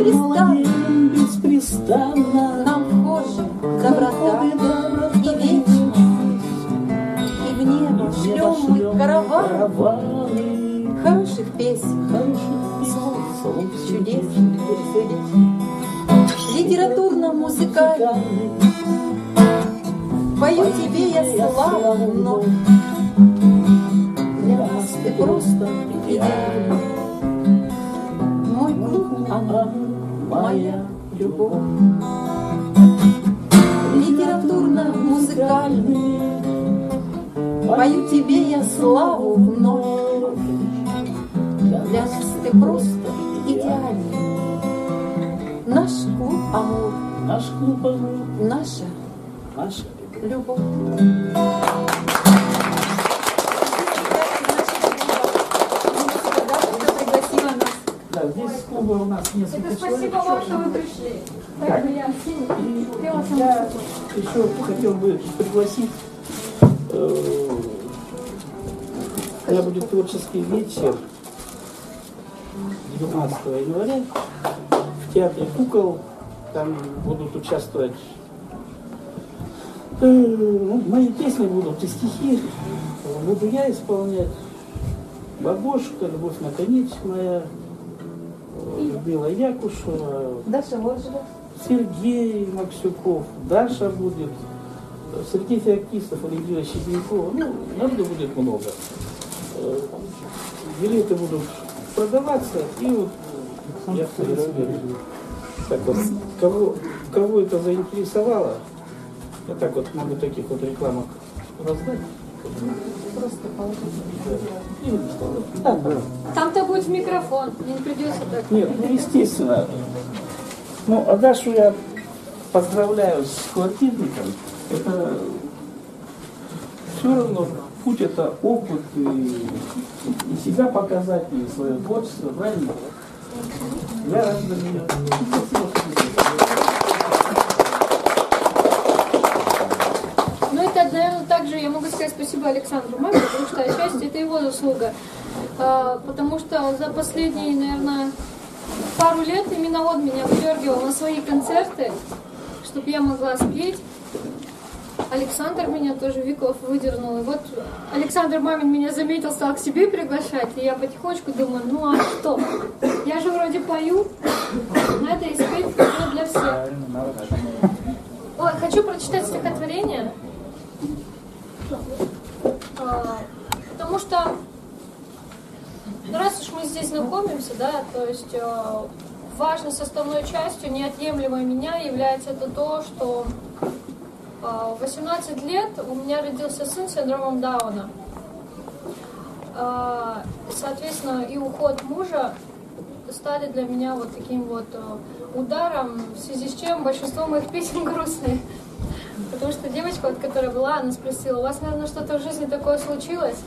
беспрестанно, нам вхожи доброта и вечность. И в небо шлем мы караваны хороших песен, слов чудесных, литературно-музыкальных. Пою тебе я славу вновь. Для нас ты просто идеальный. Мой клуб, моя любовь. Литературно-музыкальный. Пою тебе я славу вновь. Для нас ты просто идеальный. Наш клуб Амур, наша любовь. Да, здесь в клубе у нас несколько человек. Спасибо вам, что вы пришли. Так, и я еще хотел бы пригласить, когда будет творческий вечер 19 января в Театре кукол, там будут участвовать, мои песни будут и стихи, буду я исполнять, Бабушка, Любовь наконец моя, Людмила Якушева, Даша Ложева, Сергей Максюков, Даша будет, Сергей Феоктистов, Эльвира Щебенкова, народу будет много. Билеты будут продаваться, и вот я, в принципе, так вот, кого это заинтересовало, я так вот могу таких вот рекламок раздать. просто положить. Там-то будет микрофон, мне не придется так. Нет, естественно. А Дашу я поздравляю с квартирником. Это все равно путь, это опыт, и себя показать, и свое творчество, правильно? Я рад за нее. Ну это, наверное, также я могу сказать спасибо Александру Маме, потому что отчасти это его заслуга. Потому что за последние, наверное, пару лет именно он меня выдергивал на свои концерты, чтобы я могла спеть. Александр меня тоже, Виклов, выдернул. И вот Александр Мамин меня заметил, стал к себе приглашать, и я потихонечку думаю, ну а что? Я же вроде пою, надо и спеть для всех. Ой, хочу прочитать стихотворение, потому что раз уж мы здесь знакомимся, да, то есть важной составной частью, неотъемлемой меня является это то, что в 18 лет у меня родился сын с синдромом Дауна. Соответственно, и уход мужа стали для меня вот таким вот ударом, в связи с чем большинство моих песен грустные. Потому что девочка, вот, которая была, она спросила, у вас, наверное, что-то в жизни такое случилось?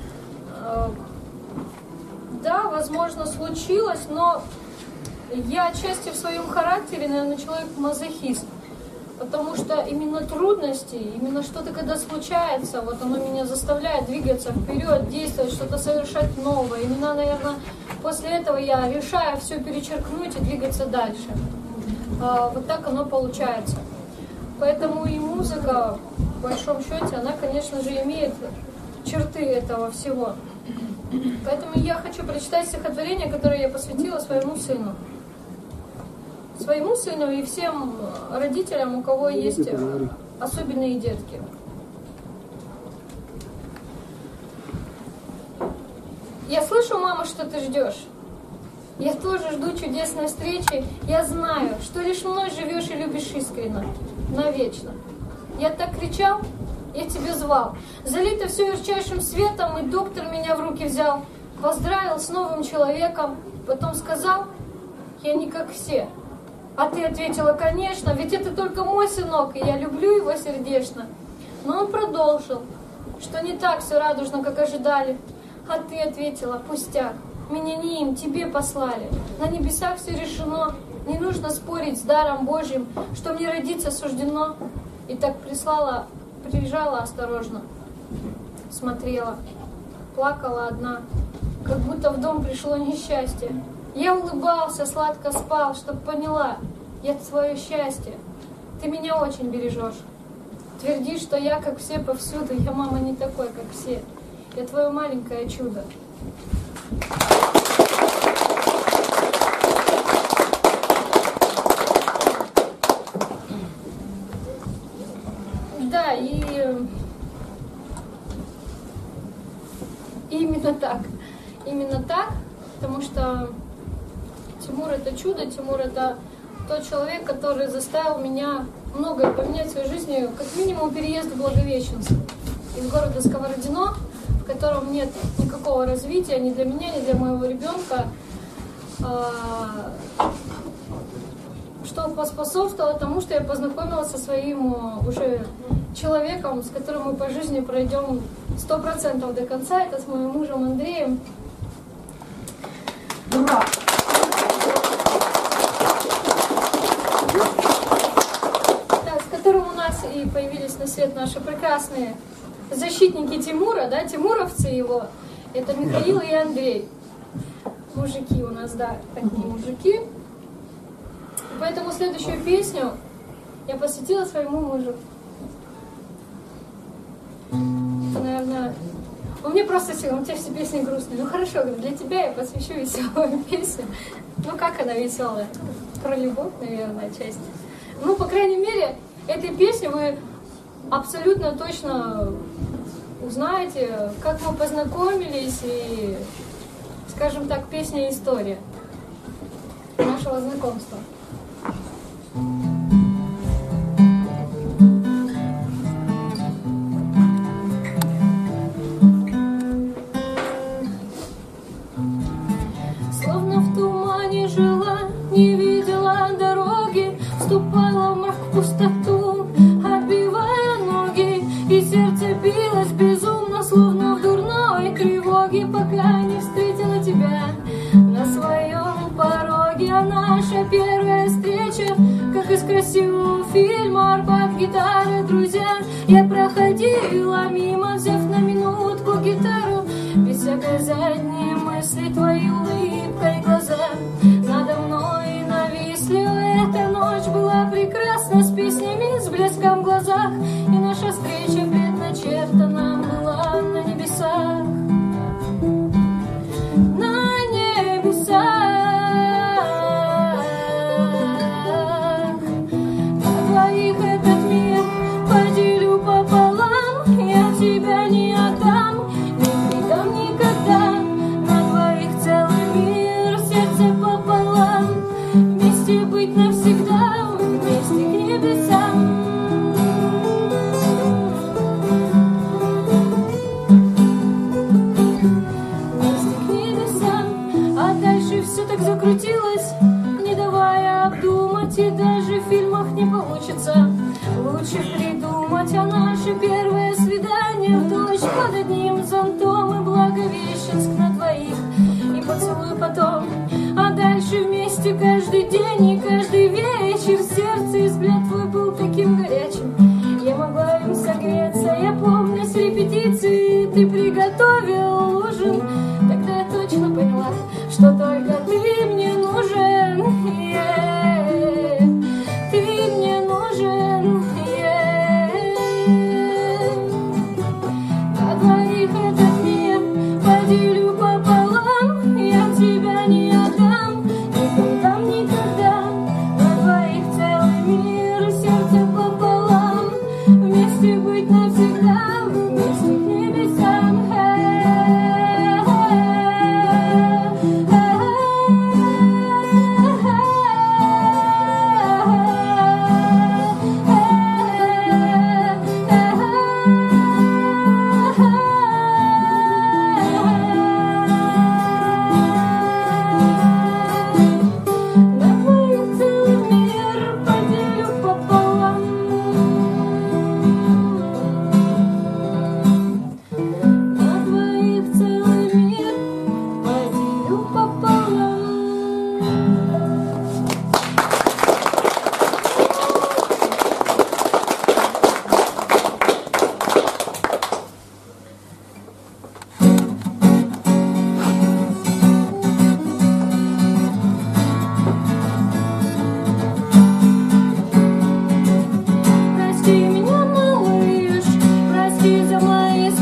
Да, возможно, случилось, но я отчасти в своем характере, наверное, человек-мазохист. Потому что именно трудности, именно что-то, когда случается, вот оно меня заставляет двигаться вперед, действовать, что-то совершать новое. Именно, наверное, после этого я решаю все перечеркнуть и двигаться дальше. Вот так оно получается. Поэтому и музыка, в большом счете, она, конечно же, имеет черты этого всего. Поэтому я хочу прочитать стихотворение, которое я посвятила своему сыну. Своему сыну и всем родителям, у кого есть особенные детки. Я слышу, мама, что ты ждешь. Я тоже жду чудесной встречи. Я знаю, что лишь мной живешь и любишь искренно, навечно. Я так кричал, я тебя звал. Залито все ярчайшим светом, и доктор меня в руки взял. Поздравил с новым человеком, потом сказал, я не как все. А ты ответила, конечно, ведь это только мой сынок, и я люблю его сердечно. Но он продолжил, что не так все радужно, как ожидали. А ты ответила, пустяк, меня не им, тебе послали. На небесах все решено, не нужно спорить с даром Божьим, что мне родиться суждено. И так приезжала осторожно, смотрела, плакала одна, как будто в дом пришло несчастье. Я улыбался, сладко спал, чтоб поняла, я твое счастье. Ты меня очень бережешь. Твердишь, что я, как все повсюду, я, мама, не такой, как все. Я твое маленькое чудо. Да, и именно так, потому что Тимур это чудо, Тимур это тот человек, который заставил меня многое поменять в своей жизни, как минимум переезд в Благовещенск из города Сковородино, в котором нет никакого развития ни для меня, ни для моего ребенка, что поспособствовало тому, что я познакомилась со своим уже человеком, с которым мы по жизни пройдем 100% до конца, это с моим мужем Андреем. Ура! Да, с которым у нас и появились на свет наши прекрасные защитники Тимура, да, тимуровцы его, это Михаил и Андрей. Мужики у нас, да, такие мужики. Поэтому следующую песню я посвятила своему мужу. Это, наверное, у меня просто у тебя все песни грустные. Ну хорошо, для тебя я посвящу веселую песню. Ну как она веселая? Про любовь, наверное, часть. Ну, по крайней мере, этой песни вы абсолютно точно узнаете, как мы познакомились и, скажем так, песня история нашего знакомства. Словно в тумане жила, не видела дороги, вступала в мрак, в пустоту, отбивая ноги, и сердце билось безумно, словно в дурной тревоге, пока не встретила тебя на своем пороге. А наша первая встреча, как из красивого фильма «Арбат», гитара, друзья. Я проходила мимо, взяв на минутку гитару, без всякой задней мысли, твои улыбкой глаза надо мной нависли. Эта ночь была прекрасна, с песнями, с блеском в глазах, и наша встреча предначертана была на небесах. На небесах. На двоих этот мир поделю пополам, я тебя не отдам, не предам никогда. На двоих целый мир, сердце пополам, вместе быть навсегда, вместе к небесам. Все так закрутилось, не давая обдумать, и даже в фильмах не получится лучше придумать. А наше первое свидание в дождь под одним зонтом, и Благовещенск на двоих, и поцелуй потом. А дальше вместе каждый день и каждый вечер, сердце и взгляд твой был таким горячим, я могла им согреться. Я помню с репетиции ты приготовил ужин, тогда я точно поняла, что только ты мне нужен, ты мне нужен, на двоих этот мир поделю пополам, я тебя не отдам, не предам никогда. На двоих целый мир, сердце пополам,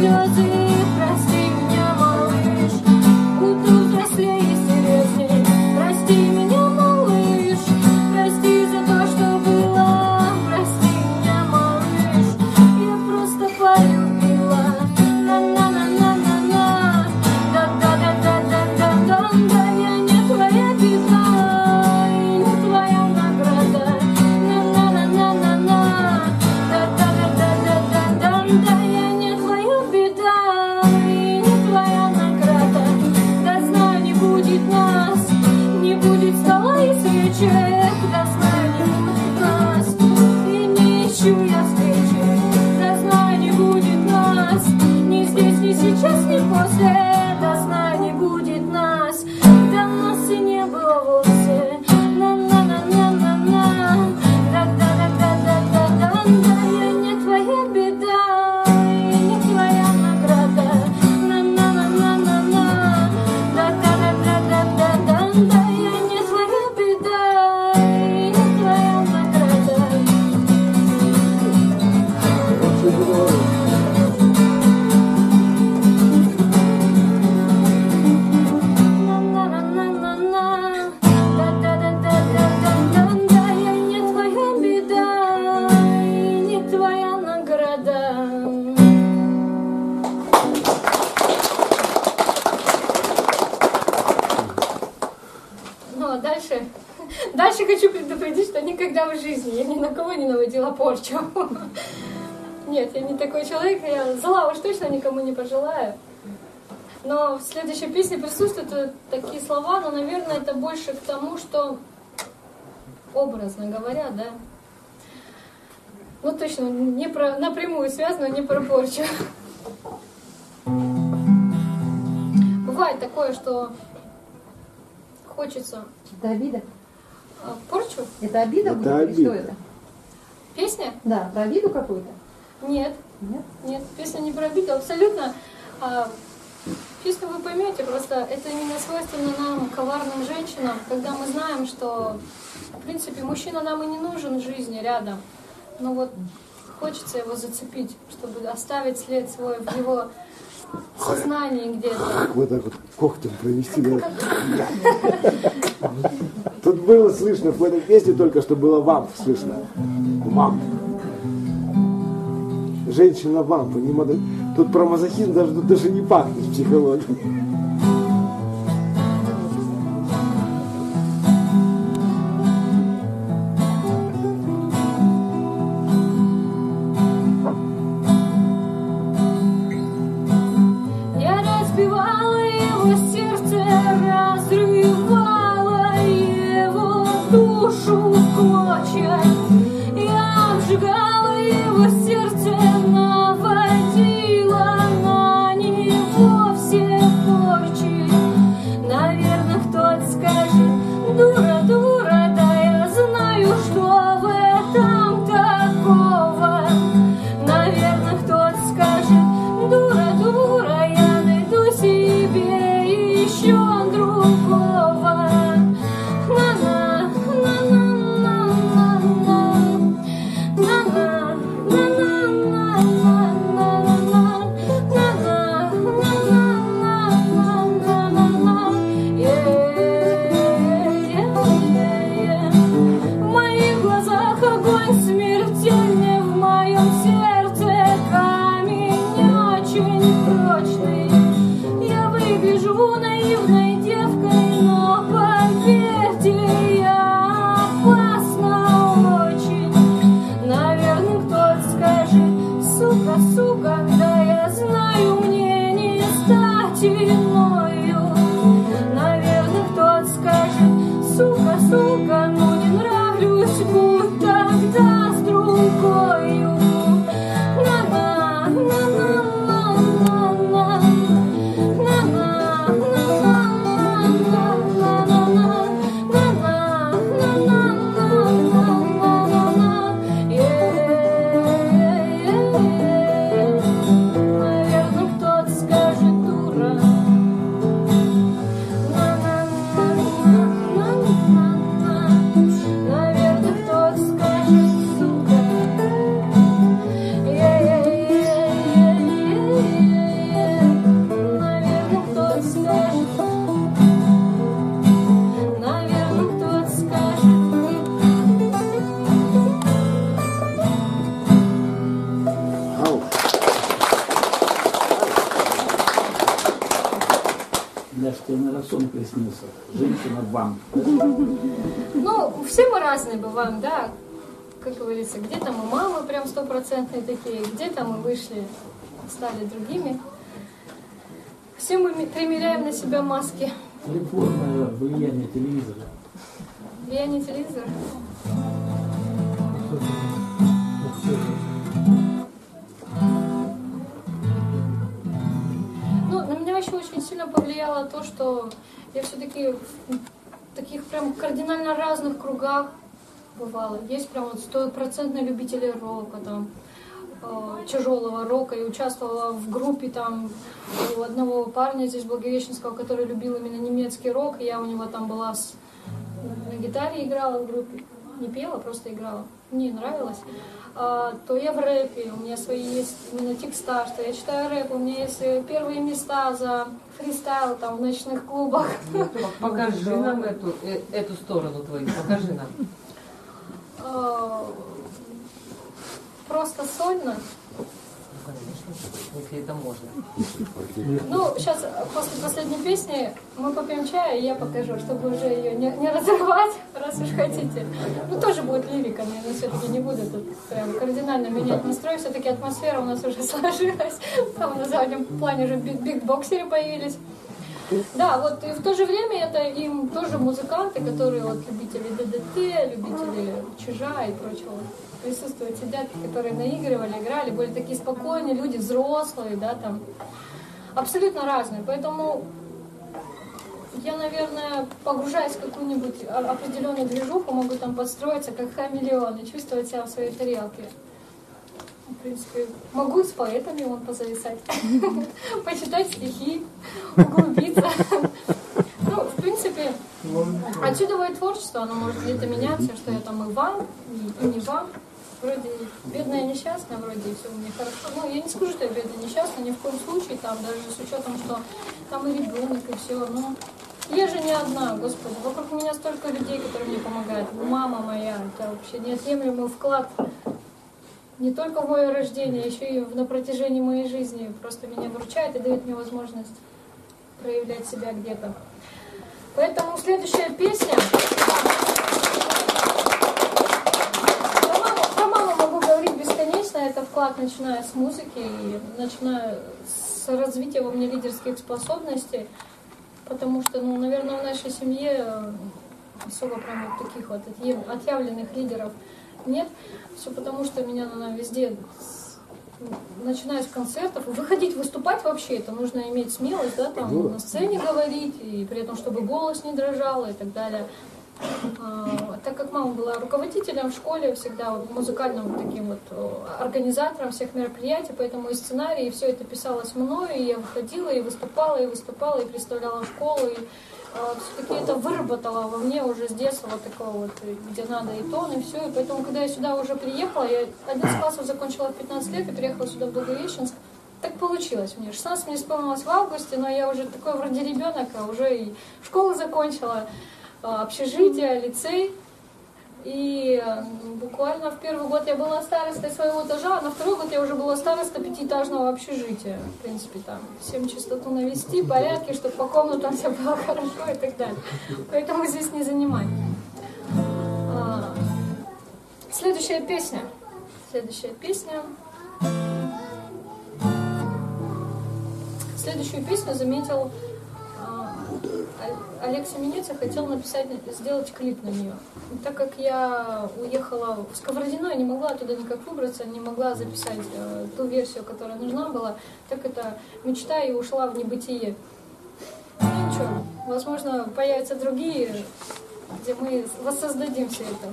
слезы, прости меня, малыш. Буду взрослее и серьезней, прости меня, малыш. Прости за то, что было, прости меня, малыш. Я просто полюбила, на-на-на-на-на-на. Да-да-да-да-да-да-да. Да, я не твоя беда, и не твоя награда. На-на-на-на-на-на. Да-да-да-да-да-да. Да, я не твоя беда, и не твоя награда. Да, знаю, не будет нас, не будет стола и свечек. Да, знаю, не будет нас, и не ищу я встречи. Да, знаю, не будет нас, ни здесь, ни сейчас, ни после. Да, знаю, не будет нас, да нас и не было вовсе. На-на-на-на-на-на. Да-да-да-да-да-да. Да, я не твоя беда, и не твоя награда. На-на-на-на-на-на. Да-да-да-да-да-да. Да, я не твоя беда, и не твоя награда. На-на-на-на-на-на. Да-да-да-да-да-да. Да, я не твоя беда, и не твоя награда. Ну, а дальше хочу предупредить, что никогда в жизни я ни на кого не наводила порчу. Нет, я не такой человек, я зла уж точно никому не пожелаю. Но в следующей песне присутствуют такие слова, но, наверное, это больше к тому, что, образно говоря, да, ну точно, не про, напрямую связано, не про порчу. Бывает такое, что хочется Это обида? порчу. Это обида Это будет? Или обида. что это? Песня? Да, про обиду какую-то? Нет. Нет? Нет, песня не про обиду, абсолютно. Песню вы поймете, просто это именно свойственно нам, коварным женщинам, когда мы знаем, что, в принципе, мужчина нам и не нужен в жизни рядом, но вот хочется его зацепить, чтобы оставить след свой в его сознании где-то. Вот так вот когтем провести. Да. Тут было слышно, в этой песне только что было вам слышно. Вам. Женщина вам, понимаете? Тут про мазохизм даже не пахнет в психологии. Я разбивала его сердце, разрывала его душу в клочья. Я обжигала его сердце, наводила на него все порчи. Наверное, кто-то скажет: дура, дура, да я знаю, что в этом такого. Наверное, кто-то скажет: дура, дура, я найду себе еще другого. На-на, в моих глазах огонь смертельный, в моем сердце камень очень прочный. Я выгляжу наивной девкой, но поверьте, я опасна очень. Наверное, кто-то скажет: сука, сука, да я знаю, мне не стать иною. Наверное, кто-то скажет: сука, сука, ну не нравлюсь, будь тогда с другою. На-на, на-на-на-на. Для что наверное, сон приснился. Женщина-банк. Ну, все мы разные бываем, да, как говорится, где-то мы мамы прям стопроцентные такие, где-то мы вышли, стали другими. Все мы примеряем на себя маски. Телефонное влияние телевизора. Влияние телевизора. Ну, на меня еще очень сильно повлияло то, что я все-таки в таких прям кардинально разных кругах бывала. Есть прям вот 100% любители рока, там, тяжелого рока, и участвовала в группе там у одного парня здесь Благовещенского, который любил именно немецкий рок, и я у него там была на гитаре играла в группе, не пела, просто играла, мне нравилось. То я в рэпе, у меня свои есть именно текста, что я читаю рэп, у меня есть первые места за фристайл там в ночных клубах. Покажи нам эту сторону твою, покажи нам. Просто сольно. Если это можно. Ну, сейчас, после последней песни, мы попьем чая, и я покажу, чтобы уже ее не разорвать, раз уж хотите. Ну, тоже будет лирика, но все-таки не буду тут прям кардинально менять настрой. Все-таки атмосфера у нас уже сложилась. Там на заднем плане уже бигбоксеры появились. Да, вот и в то же время это им тоже музыканты, которые вот любители ДДТ, любители Чижа и прочего присутствуют, сидят, которые наигрывали, играли, были такие спокойные люди, взрослые, да, там, абсолютно разные. Поэтому я, наверное, погружаясь в какую-нибудь определенную движуху, могу там подстроиться, как хамелеон, и чувствовать себя в своей тарелке. В принципе, могу с поэтами вон позависать, почитать стихи, углубиться. Ну, в принципе, отсюда и творчество, оно может где-то меняться, что я там и вам, и не вам. Вроде бедная несчастная, вроде все у меня хорошо. Ну, я не скажу, что я бедная несчастная, ни в коем случае, там, даже с учетом, что там и ребенок, и все. Но я же не одна, Господи. Вокруг меня столько людей, которые мне помогают. Мама моя, это вообще неотъемлемый вклад. Не только в мое рождение, еще и на протяжении моей жизни. Просто меня выручает и дает мне возможность проявлять себя где-то. Поэтому следующая песня. Про маму могу говорить бесконечно. Это вклад, начиная с музыки и начиная с развития во мне лидерских способностей. Потому что, ну, наверное, в нашей семье особо прям вот таких вот отъявленных лидеров нет. Все потому, что меня надо везде, начиная с концертов, выходить, выступать вообще, это нужно иметь смелость, да, там на сцене говорить, и при этом, чтобы голос не дрожал и так далее. Так как мама была руководителем в школе, всегда вот, музыкальным таким вот организатором всех мероприятий, поэтому и сценарий, и все это писалось мною, и я выходила, и выступала, и представляла школу, и все-таки это выработало во мне уже с детства вот такого вот, где надо и тон, и все. И поэтому, когда я сюда уже приехала, я 11 классов закончила в 15 лет и приехала сюда в Благовещенск. Так получилось мне. 16 мне исполнилось в августе, но я уже такой вроде ребенок, а уже и школу закончила, общежитие, лицей. И буквально в первый год я была старостой своего этажа, а на второй год я уже была старостой пятиэтажного общежития. В принципе, там всем чистоту навести, порядки, чтобы по комнатам все было хорошо и так далее. Поэтому здесь не занимай. Следующая песня. Следующую песню заметил Олег Семенец, хотел сделать клип на нее. И так как я уехала в Сковородино, я не могла оттуда никак выбраться, не могла записать ту версию, которая нужна была, так это мечта и ушла в небытие. Ну ничего, возможно, появятся другие, где мы воссоздадим все это.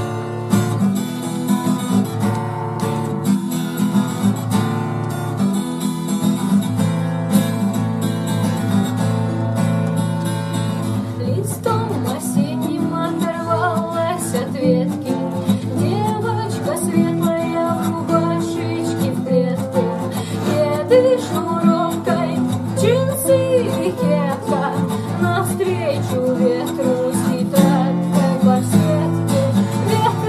Девочка светлая в рубашечке в клетку, кеды шнуровкой, джинсы и кепка, навстречу ветру с тетрадкой по сетке.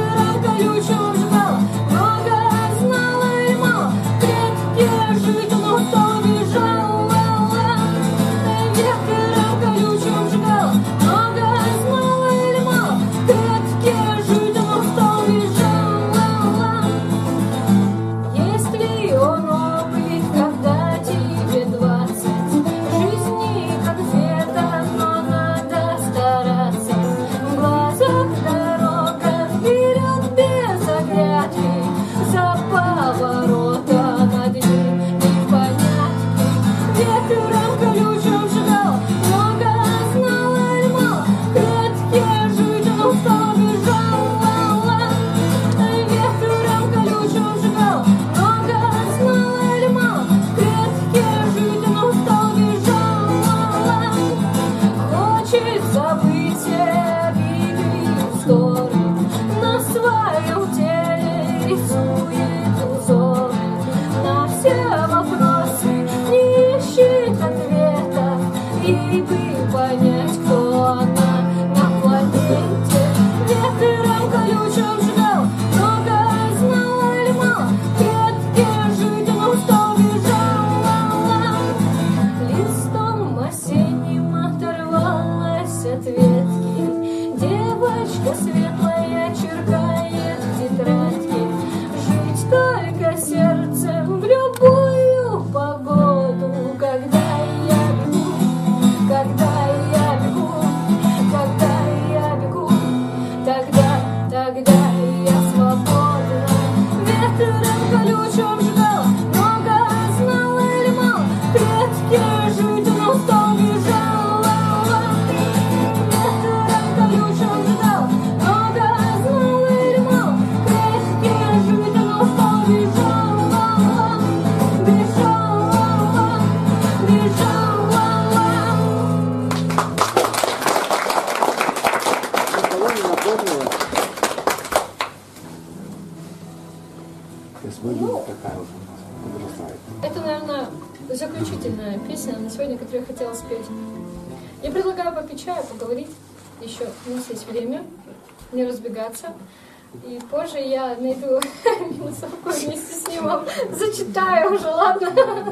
заключительная песня на сегодня, которую я хотела спеть. Я предлагаю попить чаю, поговорить еще. У нас есть время, не разбегаться. И позже я найду минусовку вместе с ним, вам зачитаю уже, ладно?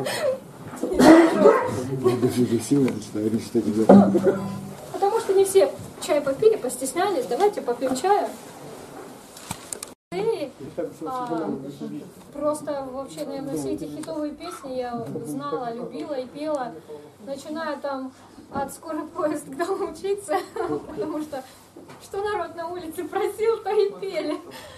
Потому что не все чай попили, постеснялись. Давайте попьем чаю. Просто вообще, наверное, все эти хитовые песни я знала, любила и пела. Начиная там от «Скорый поезд к дому учиться», потому что народ на улице просил, то и пели.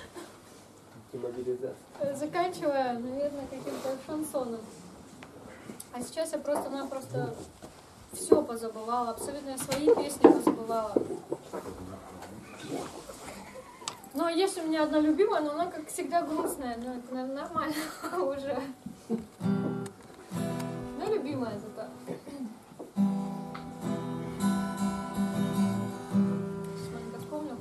Заканчивая, наверное, каким-то шансоном. А сейчас я просто-напросто все позабывала, абсолютно свои песни позабывала. Но есть у меня одна любимая, но она, как всегда, грустная. Но это, наверное, нормально уже. Но любимая зато. Сейчас маленько вспомню.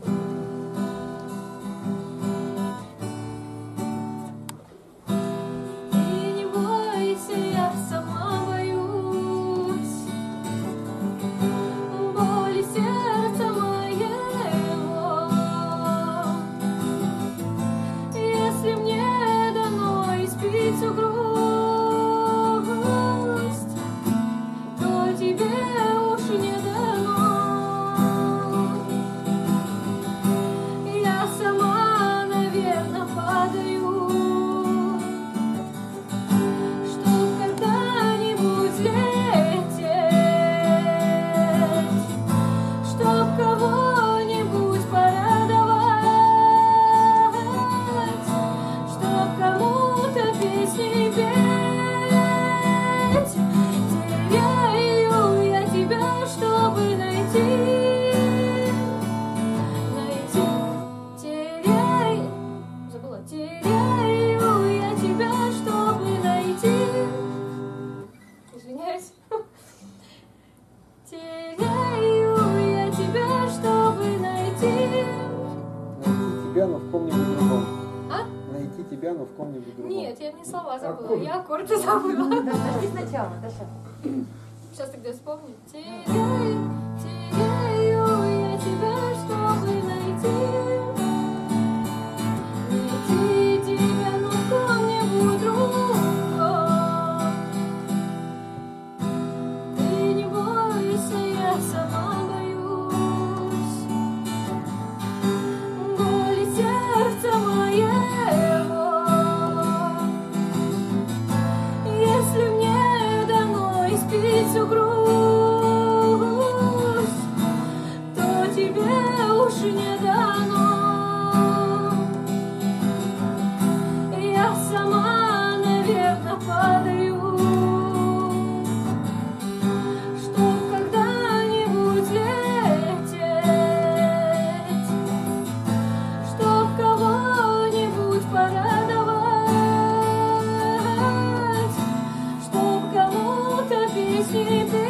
Ты не бойся, я сама боюсь боли сердца моего. Если мне дано испить всю грусть, то тебе уж не дано. Я сама, наверное, падаю, чтоб когда-нибудь лететь, чтоб кого-нибудь порадовать, чтоб кому-то песни петь. Теряю я тебя, чтобы найти. Теряю я тебя, чтобы найти. Извиняюсь. Теряю я тебя, чтобы найти. Найти тебя, но в ком-нибудь другом. А? Найти тебя, но в ком-нибудь другом. Нет, я не слова забыла, я аккорды забыла. Подожди сначала, Даша. Сейчас тогда вспомню. Теряю я тебя, чтобы найти. Найти тебя, но в ком-нибудь другом. Ты не бойся, я сама боюсь боли сердца моего. Если мне дано испить всю грусть, то тебе уж не дано. Я сама, наверное, падаю, чтоб когда-нибудь лететь, чтоб кого-нибудь порадовать, чтоб кому-то песни петь.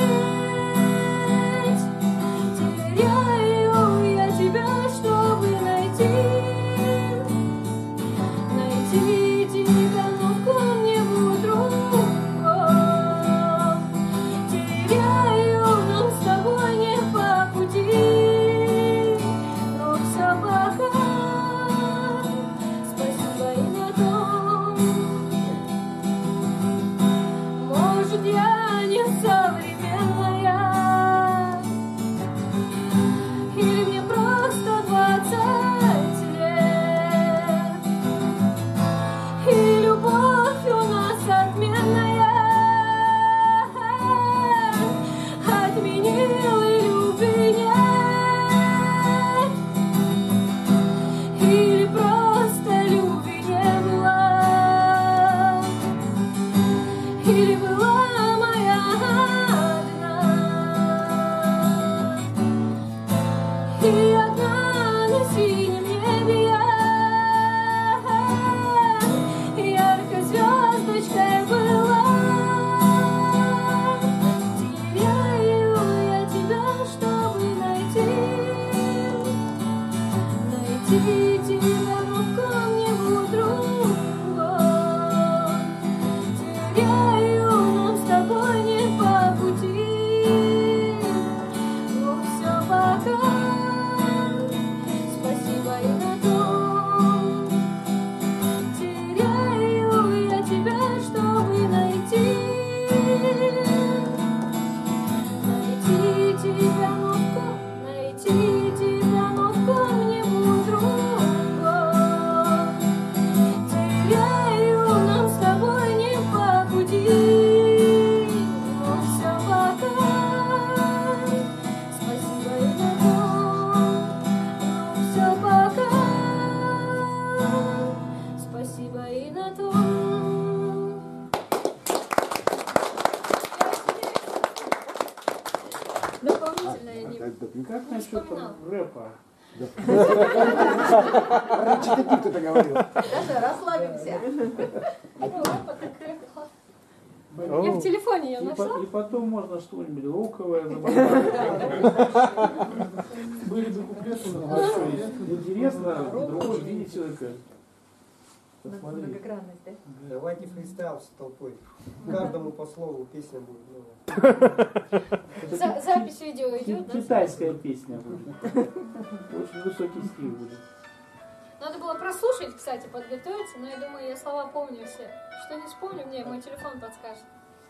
Теряю я тебя, чтобы найти. Найти тебя, но в ком-нибудь другом. Теряю, нам с тобой не по пути. Но все пока, спасибо и на том. Может, я не современная, или мне просто 20 лет, и любовь у нас отменная. Отменил и любви нет, или просто любви не было, или была моя одна. Как насчет рэпа? Читати кто-то говорил. Даже расслабимся. Я в телефоне ее нашла. И потом можно что-нибудь луковое забавлять. Были бы куплеты большой. Интересно, другой видеть человека. Многогранность, да? Давайте фристайл с толпой. Каждому по слову песня будет. Запись видео идет, да? Китайская песня будет. Очень высокий стиль будет. Надо было прослушать, кстати, подготовиться, но я думаю, я слова помню все. Что не вспомню, мне мой телефон подскажет.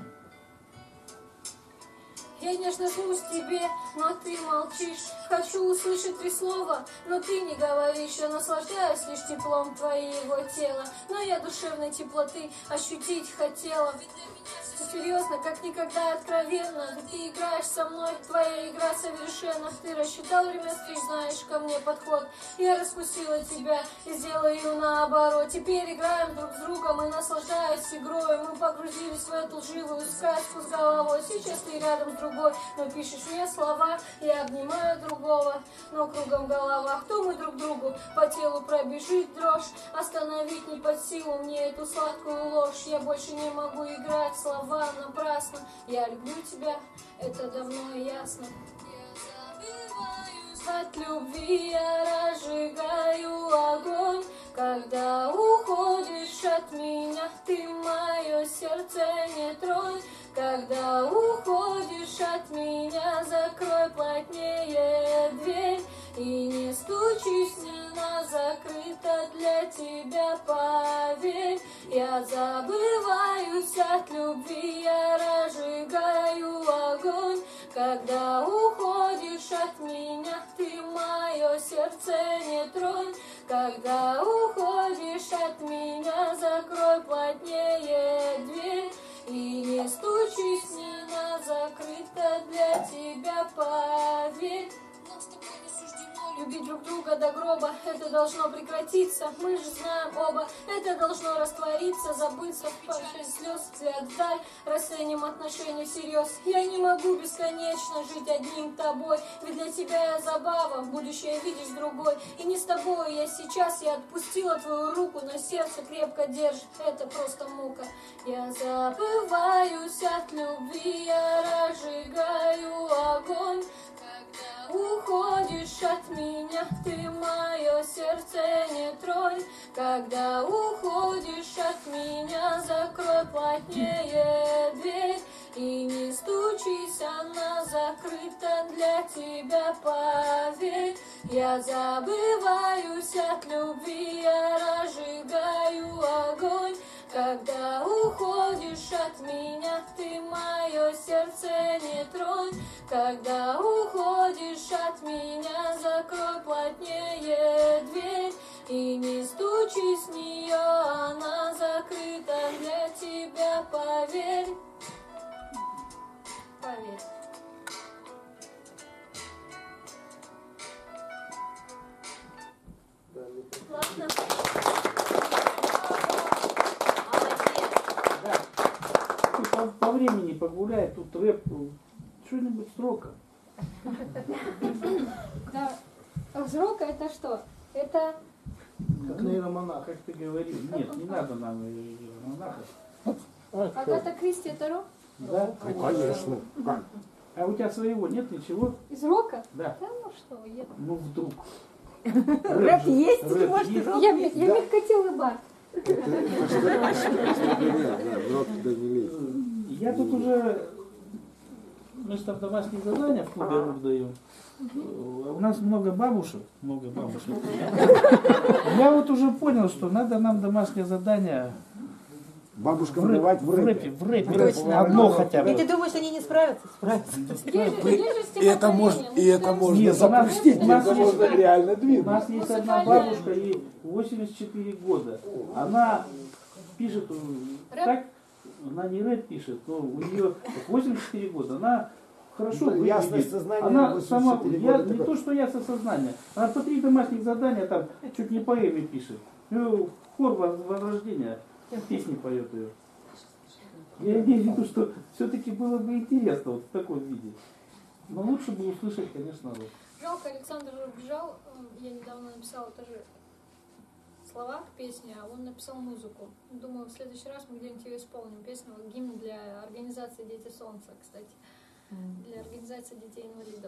Я нежно жмусь к тебе, но ты молчишь. Хочу услышать 3 слова, но ты не говоришь. Я наслаждаюсь лишь теплом твоего тела, но я душевной теплоты ощутить хотела. Все серьезно, как никогда откровенно. Ты играешь со мной, твоя игра совершенна. Ты рассчитал время встреч, знаешь ко мне подход. Я раскусила тебя и сделаю наоборот. Теперь играем друг с другом и наслаждаюсь игрой. Мы погрузились в эту лживую сказку с головой. Сейчас ты рядом с другой, но пишешь мне слова. Я обнимаю другого, но кругом голова. Кто мы друг другу? По телу пробежит дрожь. Остановить не под силу мне эту сладкую ложь. Я больше не могу играть в слова напрасно. Я люблю тебя, это давно и ясно. От любви я разжигаю огонь. Когда уходишь от меня, ты мое сердце не тронь. Когда уходишь от меня, закрой плотнее дверь. И не стучись, не она закрыта для тебя, поверь. Я забываюсь от любви, я разжигаю огонь. Когда уходишь от меня, ты мое сердце не тронь. Когда уходишь от меня, закрой плотнее дверь. И не стучись, не она закрыта для тебя, поверь. Любить друг друга до гроба, это должно прекратиться. Мы же знаем оба, это должно раствориться, забыться в паше слез, взгляд вдаль, расценим отношения всерьез. Я не могу бесконечно жить одним тобой, ведь для тебя я забава, будущее видишь другой. И не с тобой я сейчас, я отпустила твою руку, но сердце крепко держит, это просто мука. Я забываюсь от любви, я разжигаю огонь. Уходишь от меня, ты мое сердце не тронь. Когда уходишь от меня, закрой плотнее дверь. И не стучись, она закрыта для тебя, поверь. Я забываюсь от любви, я разжигаю огонь. Когда уходишь от меня, ты мое сердце не тронь. Когда уходишь от меня, закрой плотнее дверь. И не стучись в нее, она закрыта для тебя, поверь. Поверь. Ладно. По времени погуляй, тут рэп, что-нибудь с рока. Да. Рока это что? Это... Как нейромонах, как ты говорил. Нет, не надо нам нейромонаха. Агата Кристи это рок? Да? Ну, конечно. Как? А у тебя своего нет ничего? Из рока? Да. Да ну что, я... Ну вдруг. Рэп есть, рэп может, есть? рок? Я мягкотелый бар. Я тут уже, мы же там домашние задания в клубе рук даем. У нас много бабушек. Я вот уже понял, что надо нам домашнее задание Бабушкам давать в рэпе. В рэпе. Точно. Одно хотя бы. И ты думаешь, они не справятся? Справятся. И это можно Нет, запустить, у нас это есть- можно реально У двинуть. нас есть одна бабушка, ей 84 года. Она пишет Рэп? так, она не рэп пишет, но у нее 84 года. Она хорошо Ну, ясность выглядит. сознания Она 84 сама, года не такое. то, что ясность сознания. Она по 3 домашних задания там чуть не поэме пишет. Ну, хор Возрождения, песни поет ее. Я имею в виду, что все-таки было бы интересно вот в таком виде. Но лучше бы услышать, конечно, рок. Жалко, Александр убежал. Я недавно написала тоже слова к песне, а он написал музыку. Думаю, в следующий раз мы где-нибудь ее исполним. Песня, вот, гимн для организации «Дети Солнца», кстати. Для организации детей-инвалидов.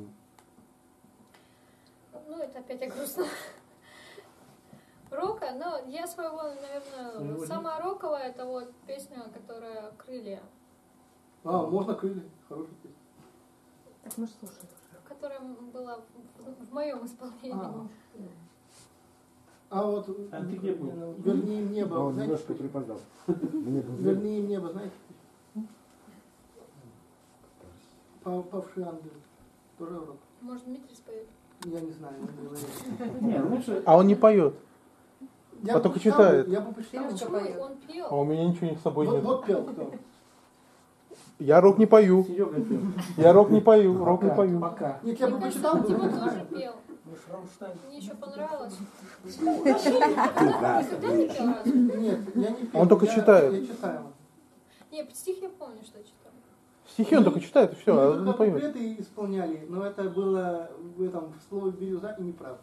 Ну, это опять о грустном. Рока, но я своего, наверное, самая роковая, это вот песня, которая «Крылья». Можно «Крылья», хорошая песня. Так мы же слушали. Которая была в моем исполнении. Вот А ты где был? «Верни им небо», Он знаете? немножко припоздал. «Верни им небо», знаете? «Павший ангел». Тоже рок. Может, Дмитрий споет? Я не знаю, не говорю. Не, лучше... А он не поет. Я только почитал, читает. Я бы почитал. Почему он пел? А у меня ничего с собой нет. Вот пел кто. Я рок не пою. Серега пел. Я рок не пою, рок не пою. Пока. Нет, я бы почитал. Дима тоже пел. Мне еще понравилось. Никогда не пел разве? Нет, я не пел. Он только читает. Я читаю. Нет, стих я помню, что читал. Стихи он только читает, и все, а он не поет. Куплеты исполняли, но это было в этом слове «бирюза» и неправда.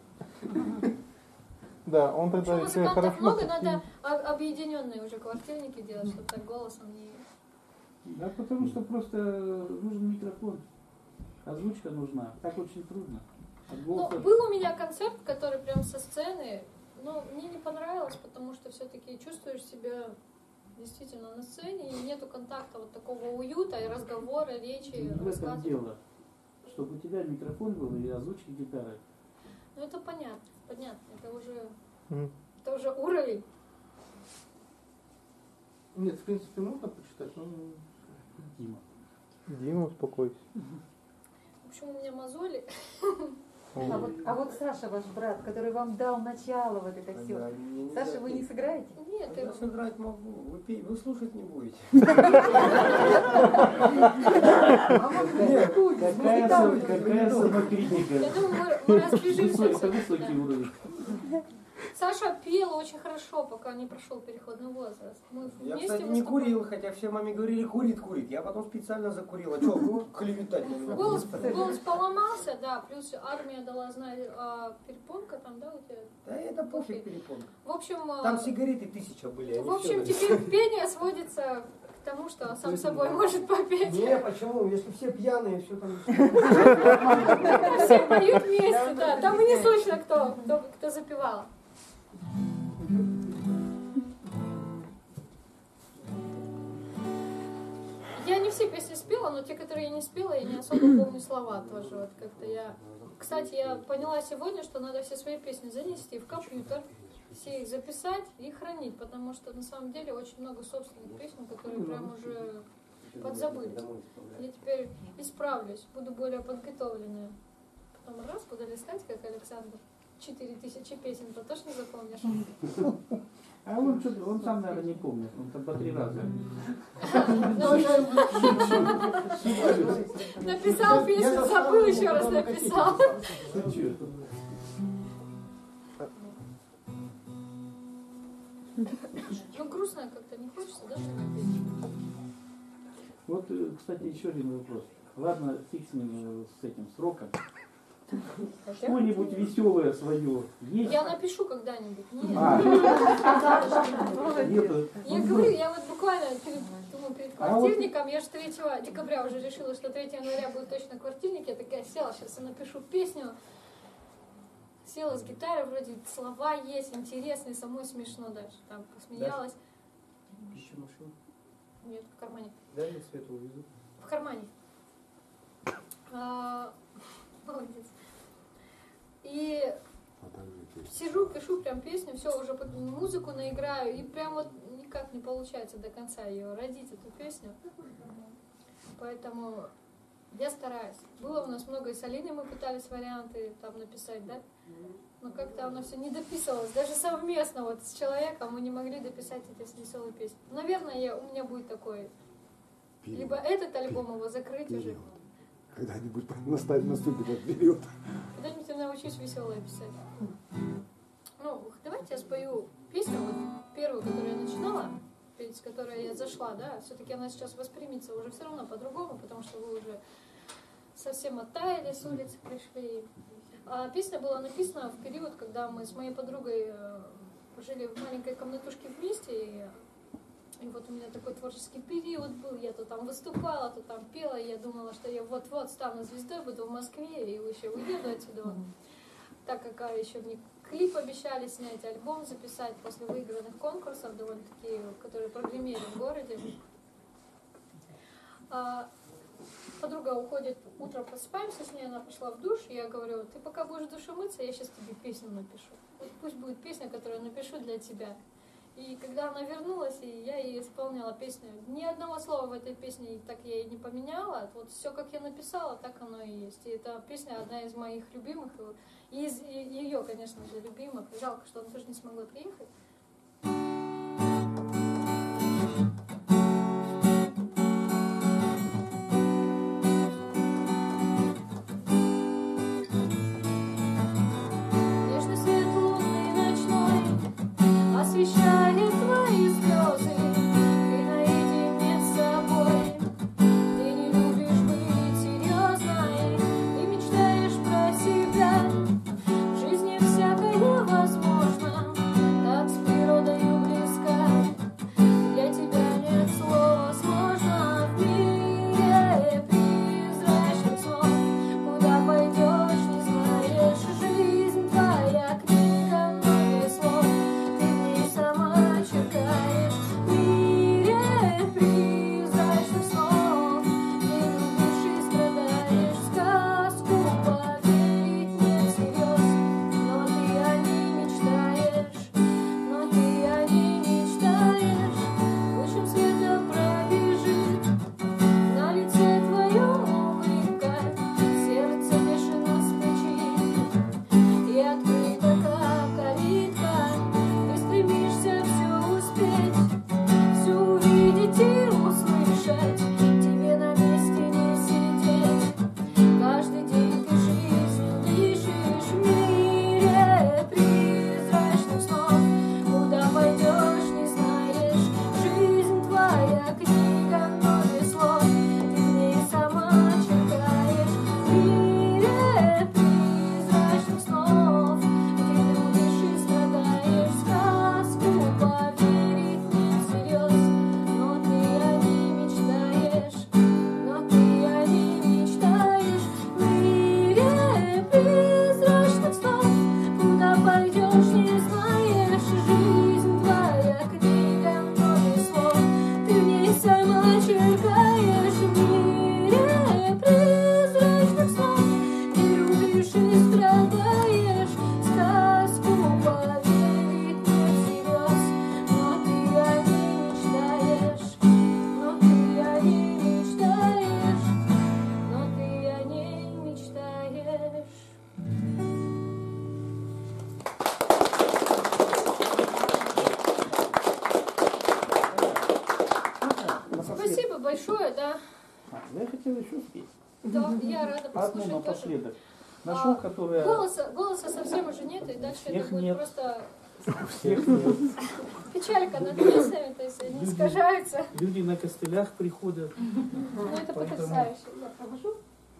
Да, он тогда Почему еще музыкантов хорошо. много, надо объединенные уже квартирники делать, чтобы так голосом не... Да, потому что просто нужен микрофон. Озвучка нужна. Так очень трудно. Ну, был у меня концерт, который прям со сцены, но мне не понравилось, потому что все-таки чувствуешь себя действительно на сцене, и нету контакта вот такого уюта и разговора, речи, В этом дело. Чтобы у тебя микрофон был и озвучка гитары. Ну это понятно, это уже уровень. Нет, в принципе, можно почитать, но... Дима, успокойся. В общем, у меня мозоли. А вот Саша, ваш брат, который вам дал начало вот это все. Саша, вы не сыграете? Нет, я сыграть могу. Вы слушать не будете. Какая самокритика. Я думаю, мы разбежимся. Это высокий уровень. Саша пел очень хорошо, пока не прошел переходный возраст. Мы Я, вместе кстати, не курил, хотя все маме говорили, курит. Я потом специально закурил. А что, клеветать на меня? Голос поломался, да, плюс армия дала знать, перепонка там, да, у тебя? Да это пофиг перепонка. В общем... Там сигареты 1000 были. В общем, теперь пение сводится к тому, что сам собой может попеть. Не, почему? Если все пьяные, все там... Все поют вместе, да. Там и не слышно, кто запевал. Я не все песни спела, но те, которые я не спела, я не особо помню слова тоже. Вот как-то я... Кстати, я поняла сегодня, что надо все свои песни занести в компьютер, все их записать и хранить, потому что на самом деле очень много собственных песен, которые прям уже подзабыли. Я теперь исправлюсь, буду более подготовленная. Потом раз буду листать, как Александр. 4000 песен, то тоже не запомнишь. А он сам, наверное, не помнит. Он там по 3 раза. Написал песню, забыл, еще раз написал. Ну, грустно как-то, не хочется, да, что-то петь? Вот, кстати, еще один вопрос. Ладно, фиг с ним, с этим сроком. Что-нибудь веселое свое есть? Я напишу когда-нибудь. Нет. Я говорю, я вот буквально перед квартирником, я же 3 декабря уже решила, что 3 января будет точно квартирник, я такая села, сейчас я напишу песню. Села с гитарой, вроде слова есть, интересные, самой смешно даже. Там посмеялась. Еще машину? Нет, в кармане. Дай мне Свету увезу. В кармане. Молодец. И сижу, пишу прям песню, все, уже музыку наиграю, и прям вот никак не получается до конца ее родить, эту песню. Поэтому я стараюсь. Было у нас много и с Алиной, мы пытались варианты там написать, да? Но как-то оно все не дописывалось. Даже совместно вот с человеком мы не могли дописать эти веселые песни. Наверное, у меня будет такой, либо этот альбом его закрыть уже. Когда-нибудь наступит этот период. Когда-нибудь я научусь веселое писать. Ну, давайте я спою песню, вот первую, которую я начинала, с которой я зашла, да, все-таки она сейчас воспримется уже все равно по-другому, потому что вы уже совсем оттаяли, с улицы пришли. А песня была написана в период, когда мы с моей подругой жили в маленькой комнатушке вместе. И вот у меня такой творческий период был. Я то там выступала, то там пела. И я думала, что я вот-вот стану звездой, буду в Москве и еще уеду отсюда. Так как еще мне клип обещали снять, альбом записать после выигранных конкурсов, довольно-таки, которые прогремели в городе. Подруга уходит, утром просыпаемся с ней, она пошла в душ, и я говорю: ты пока будешь в душе мыться, я сейчас тебе песню напишу. Вот пусть будет песня, которую я напишу для тебя. И когда она вернулась, и я ей исполнила песню, ни одного слова в этой песне так я и не поменяла. Вот все, как я написала, так оно и есть. И эта песня одна из моих любимых, и из ее, конечно же, любимых. Жалко, что она тоже не смогла приехать. Освещает твои слезы, ты наедине с собой. Ты не любишь быть серьезной, ты мечтаешь про себя. В жизни всякое возможно, так с природою близко. Для тебя нет слова сложно в мире призрачных снов. Куда пойдешь, не знаешь, жизнь твоя книга много слов. Сама чекаешь в мире призрачных снов. Ты любишь и страдаешь, сказку поверить не всерьез. Но ты о ней мечтаешь, но ты о ней мечтаешь. Лучом света пробежит на лице твоем улыбка. Сердце бешено стучит и открыто, как калитка. Стремишься все успеть, все увидеть и услышать. Тебе на месте не сидеть. Каждый день ты жизнь дышишь в мире призрачных снов. Куда пойдешь, не знаешь. Жизнь твоя книга много слов. Ты в ней сама читаешь в мире призрачных снов. Ты любишь и страдаешь, поверить не всерьез, но ты о ней мечтаешь, но ты о ней мечтаешь. В мире призрачных снов, куда пойдешь, не знаешь. Жизнь твоя книга много слов, ты в ней сама черкаешь. В мире призрачных снов, ты любишь и страдаешь, сказку поверить не всерьез. Но ты о ней мечтаешь, но ты о ней мечтаешь, но ты о ней мечтаешь. Спасибо большое, да. Я хотел еще спеть. Да, я рада Одну послушать тоже. напоследок. Нашел, которая... Голоса совсем уже нет, и дальше это будет нет. просто Всех нет. печалька над песнями, то есть они искажаются. Люди на костылях приходят. Ну это Поэтому- потрясающе. Я провожу.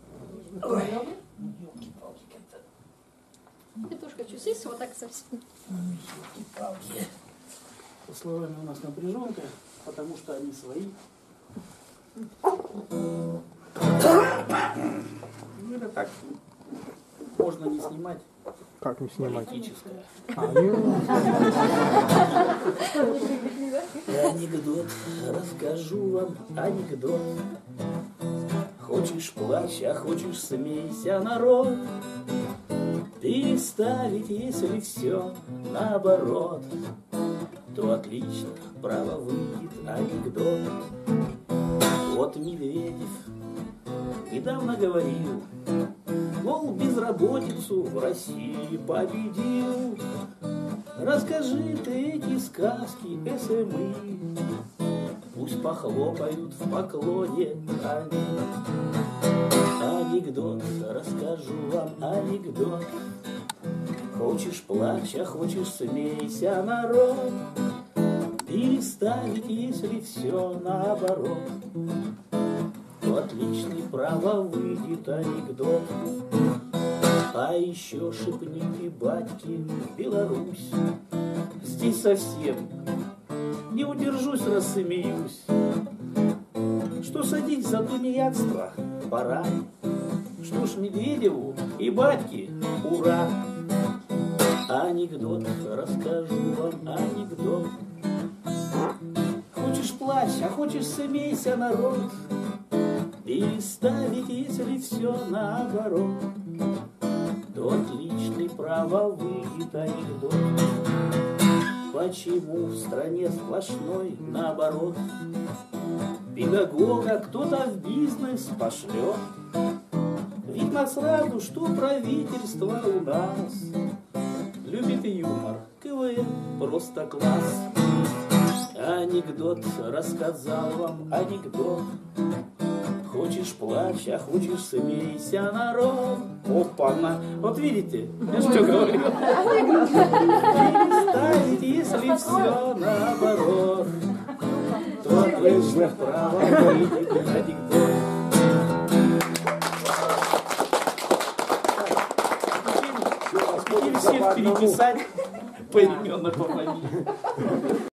Петушка, чувствуешь, вот так совсем. Елки-палки. Со словами у нас напряженка, потому что они свои. Ну это так. Можно не снимать. Как не снимать? Политическое. А, Анекдот, расскажу вам анекдот. Хочешь плачь, а хочешь смейся, народ. Переставить, если все наоборот, то отлично, право выйдет анекдот. Вот Медведев недавно говорил, мол, безработицу в России победил. Расскажи ты эти сказки СМИ, пусть похлопают в поклоне они. Анекдот, расскажу вам анекдот. Хочешь плачь, а хочешь смейся, народ. Переставить, если все наоборот, то то отличный право выйдет анекдот. А еще шепните батьки Беларусь. Здесь совсем не удержусь, рассмеюсь. Что садись за тунеядство, пора. Что ж Медведеву и батьке ура. Анекдот, расскажу вам анекдот. Хочешь плачь, а хочешь смейся, народ. Переставить, если все наоборот, то отличный право выйдет анекдот. Почему в стране сплошной наоборот? Педагога кто-то в бизнес пошлет. Видно сразу, что правительство у нас любит юмор, КВН просто класс. Анекдот, рассказал вам анекдот. Хочешь плачь, а хочешь смейся, народ. Опа-на, вот видите, я что говорю? Переставить, если все наоборот, то отлично право выйдет анекдот. Теперь всех переписать поименно по фамилии.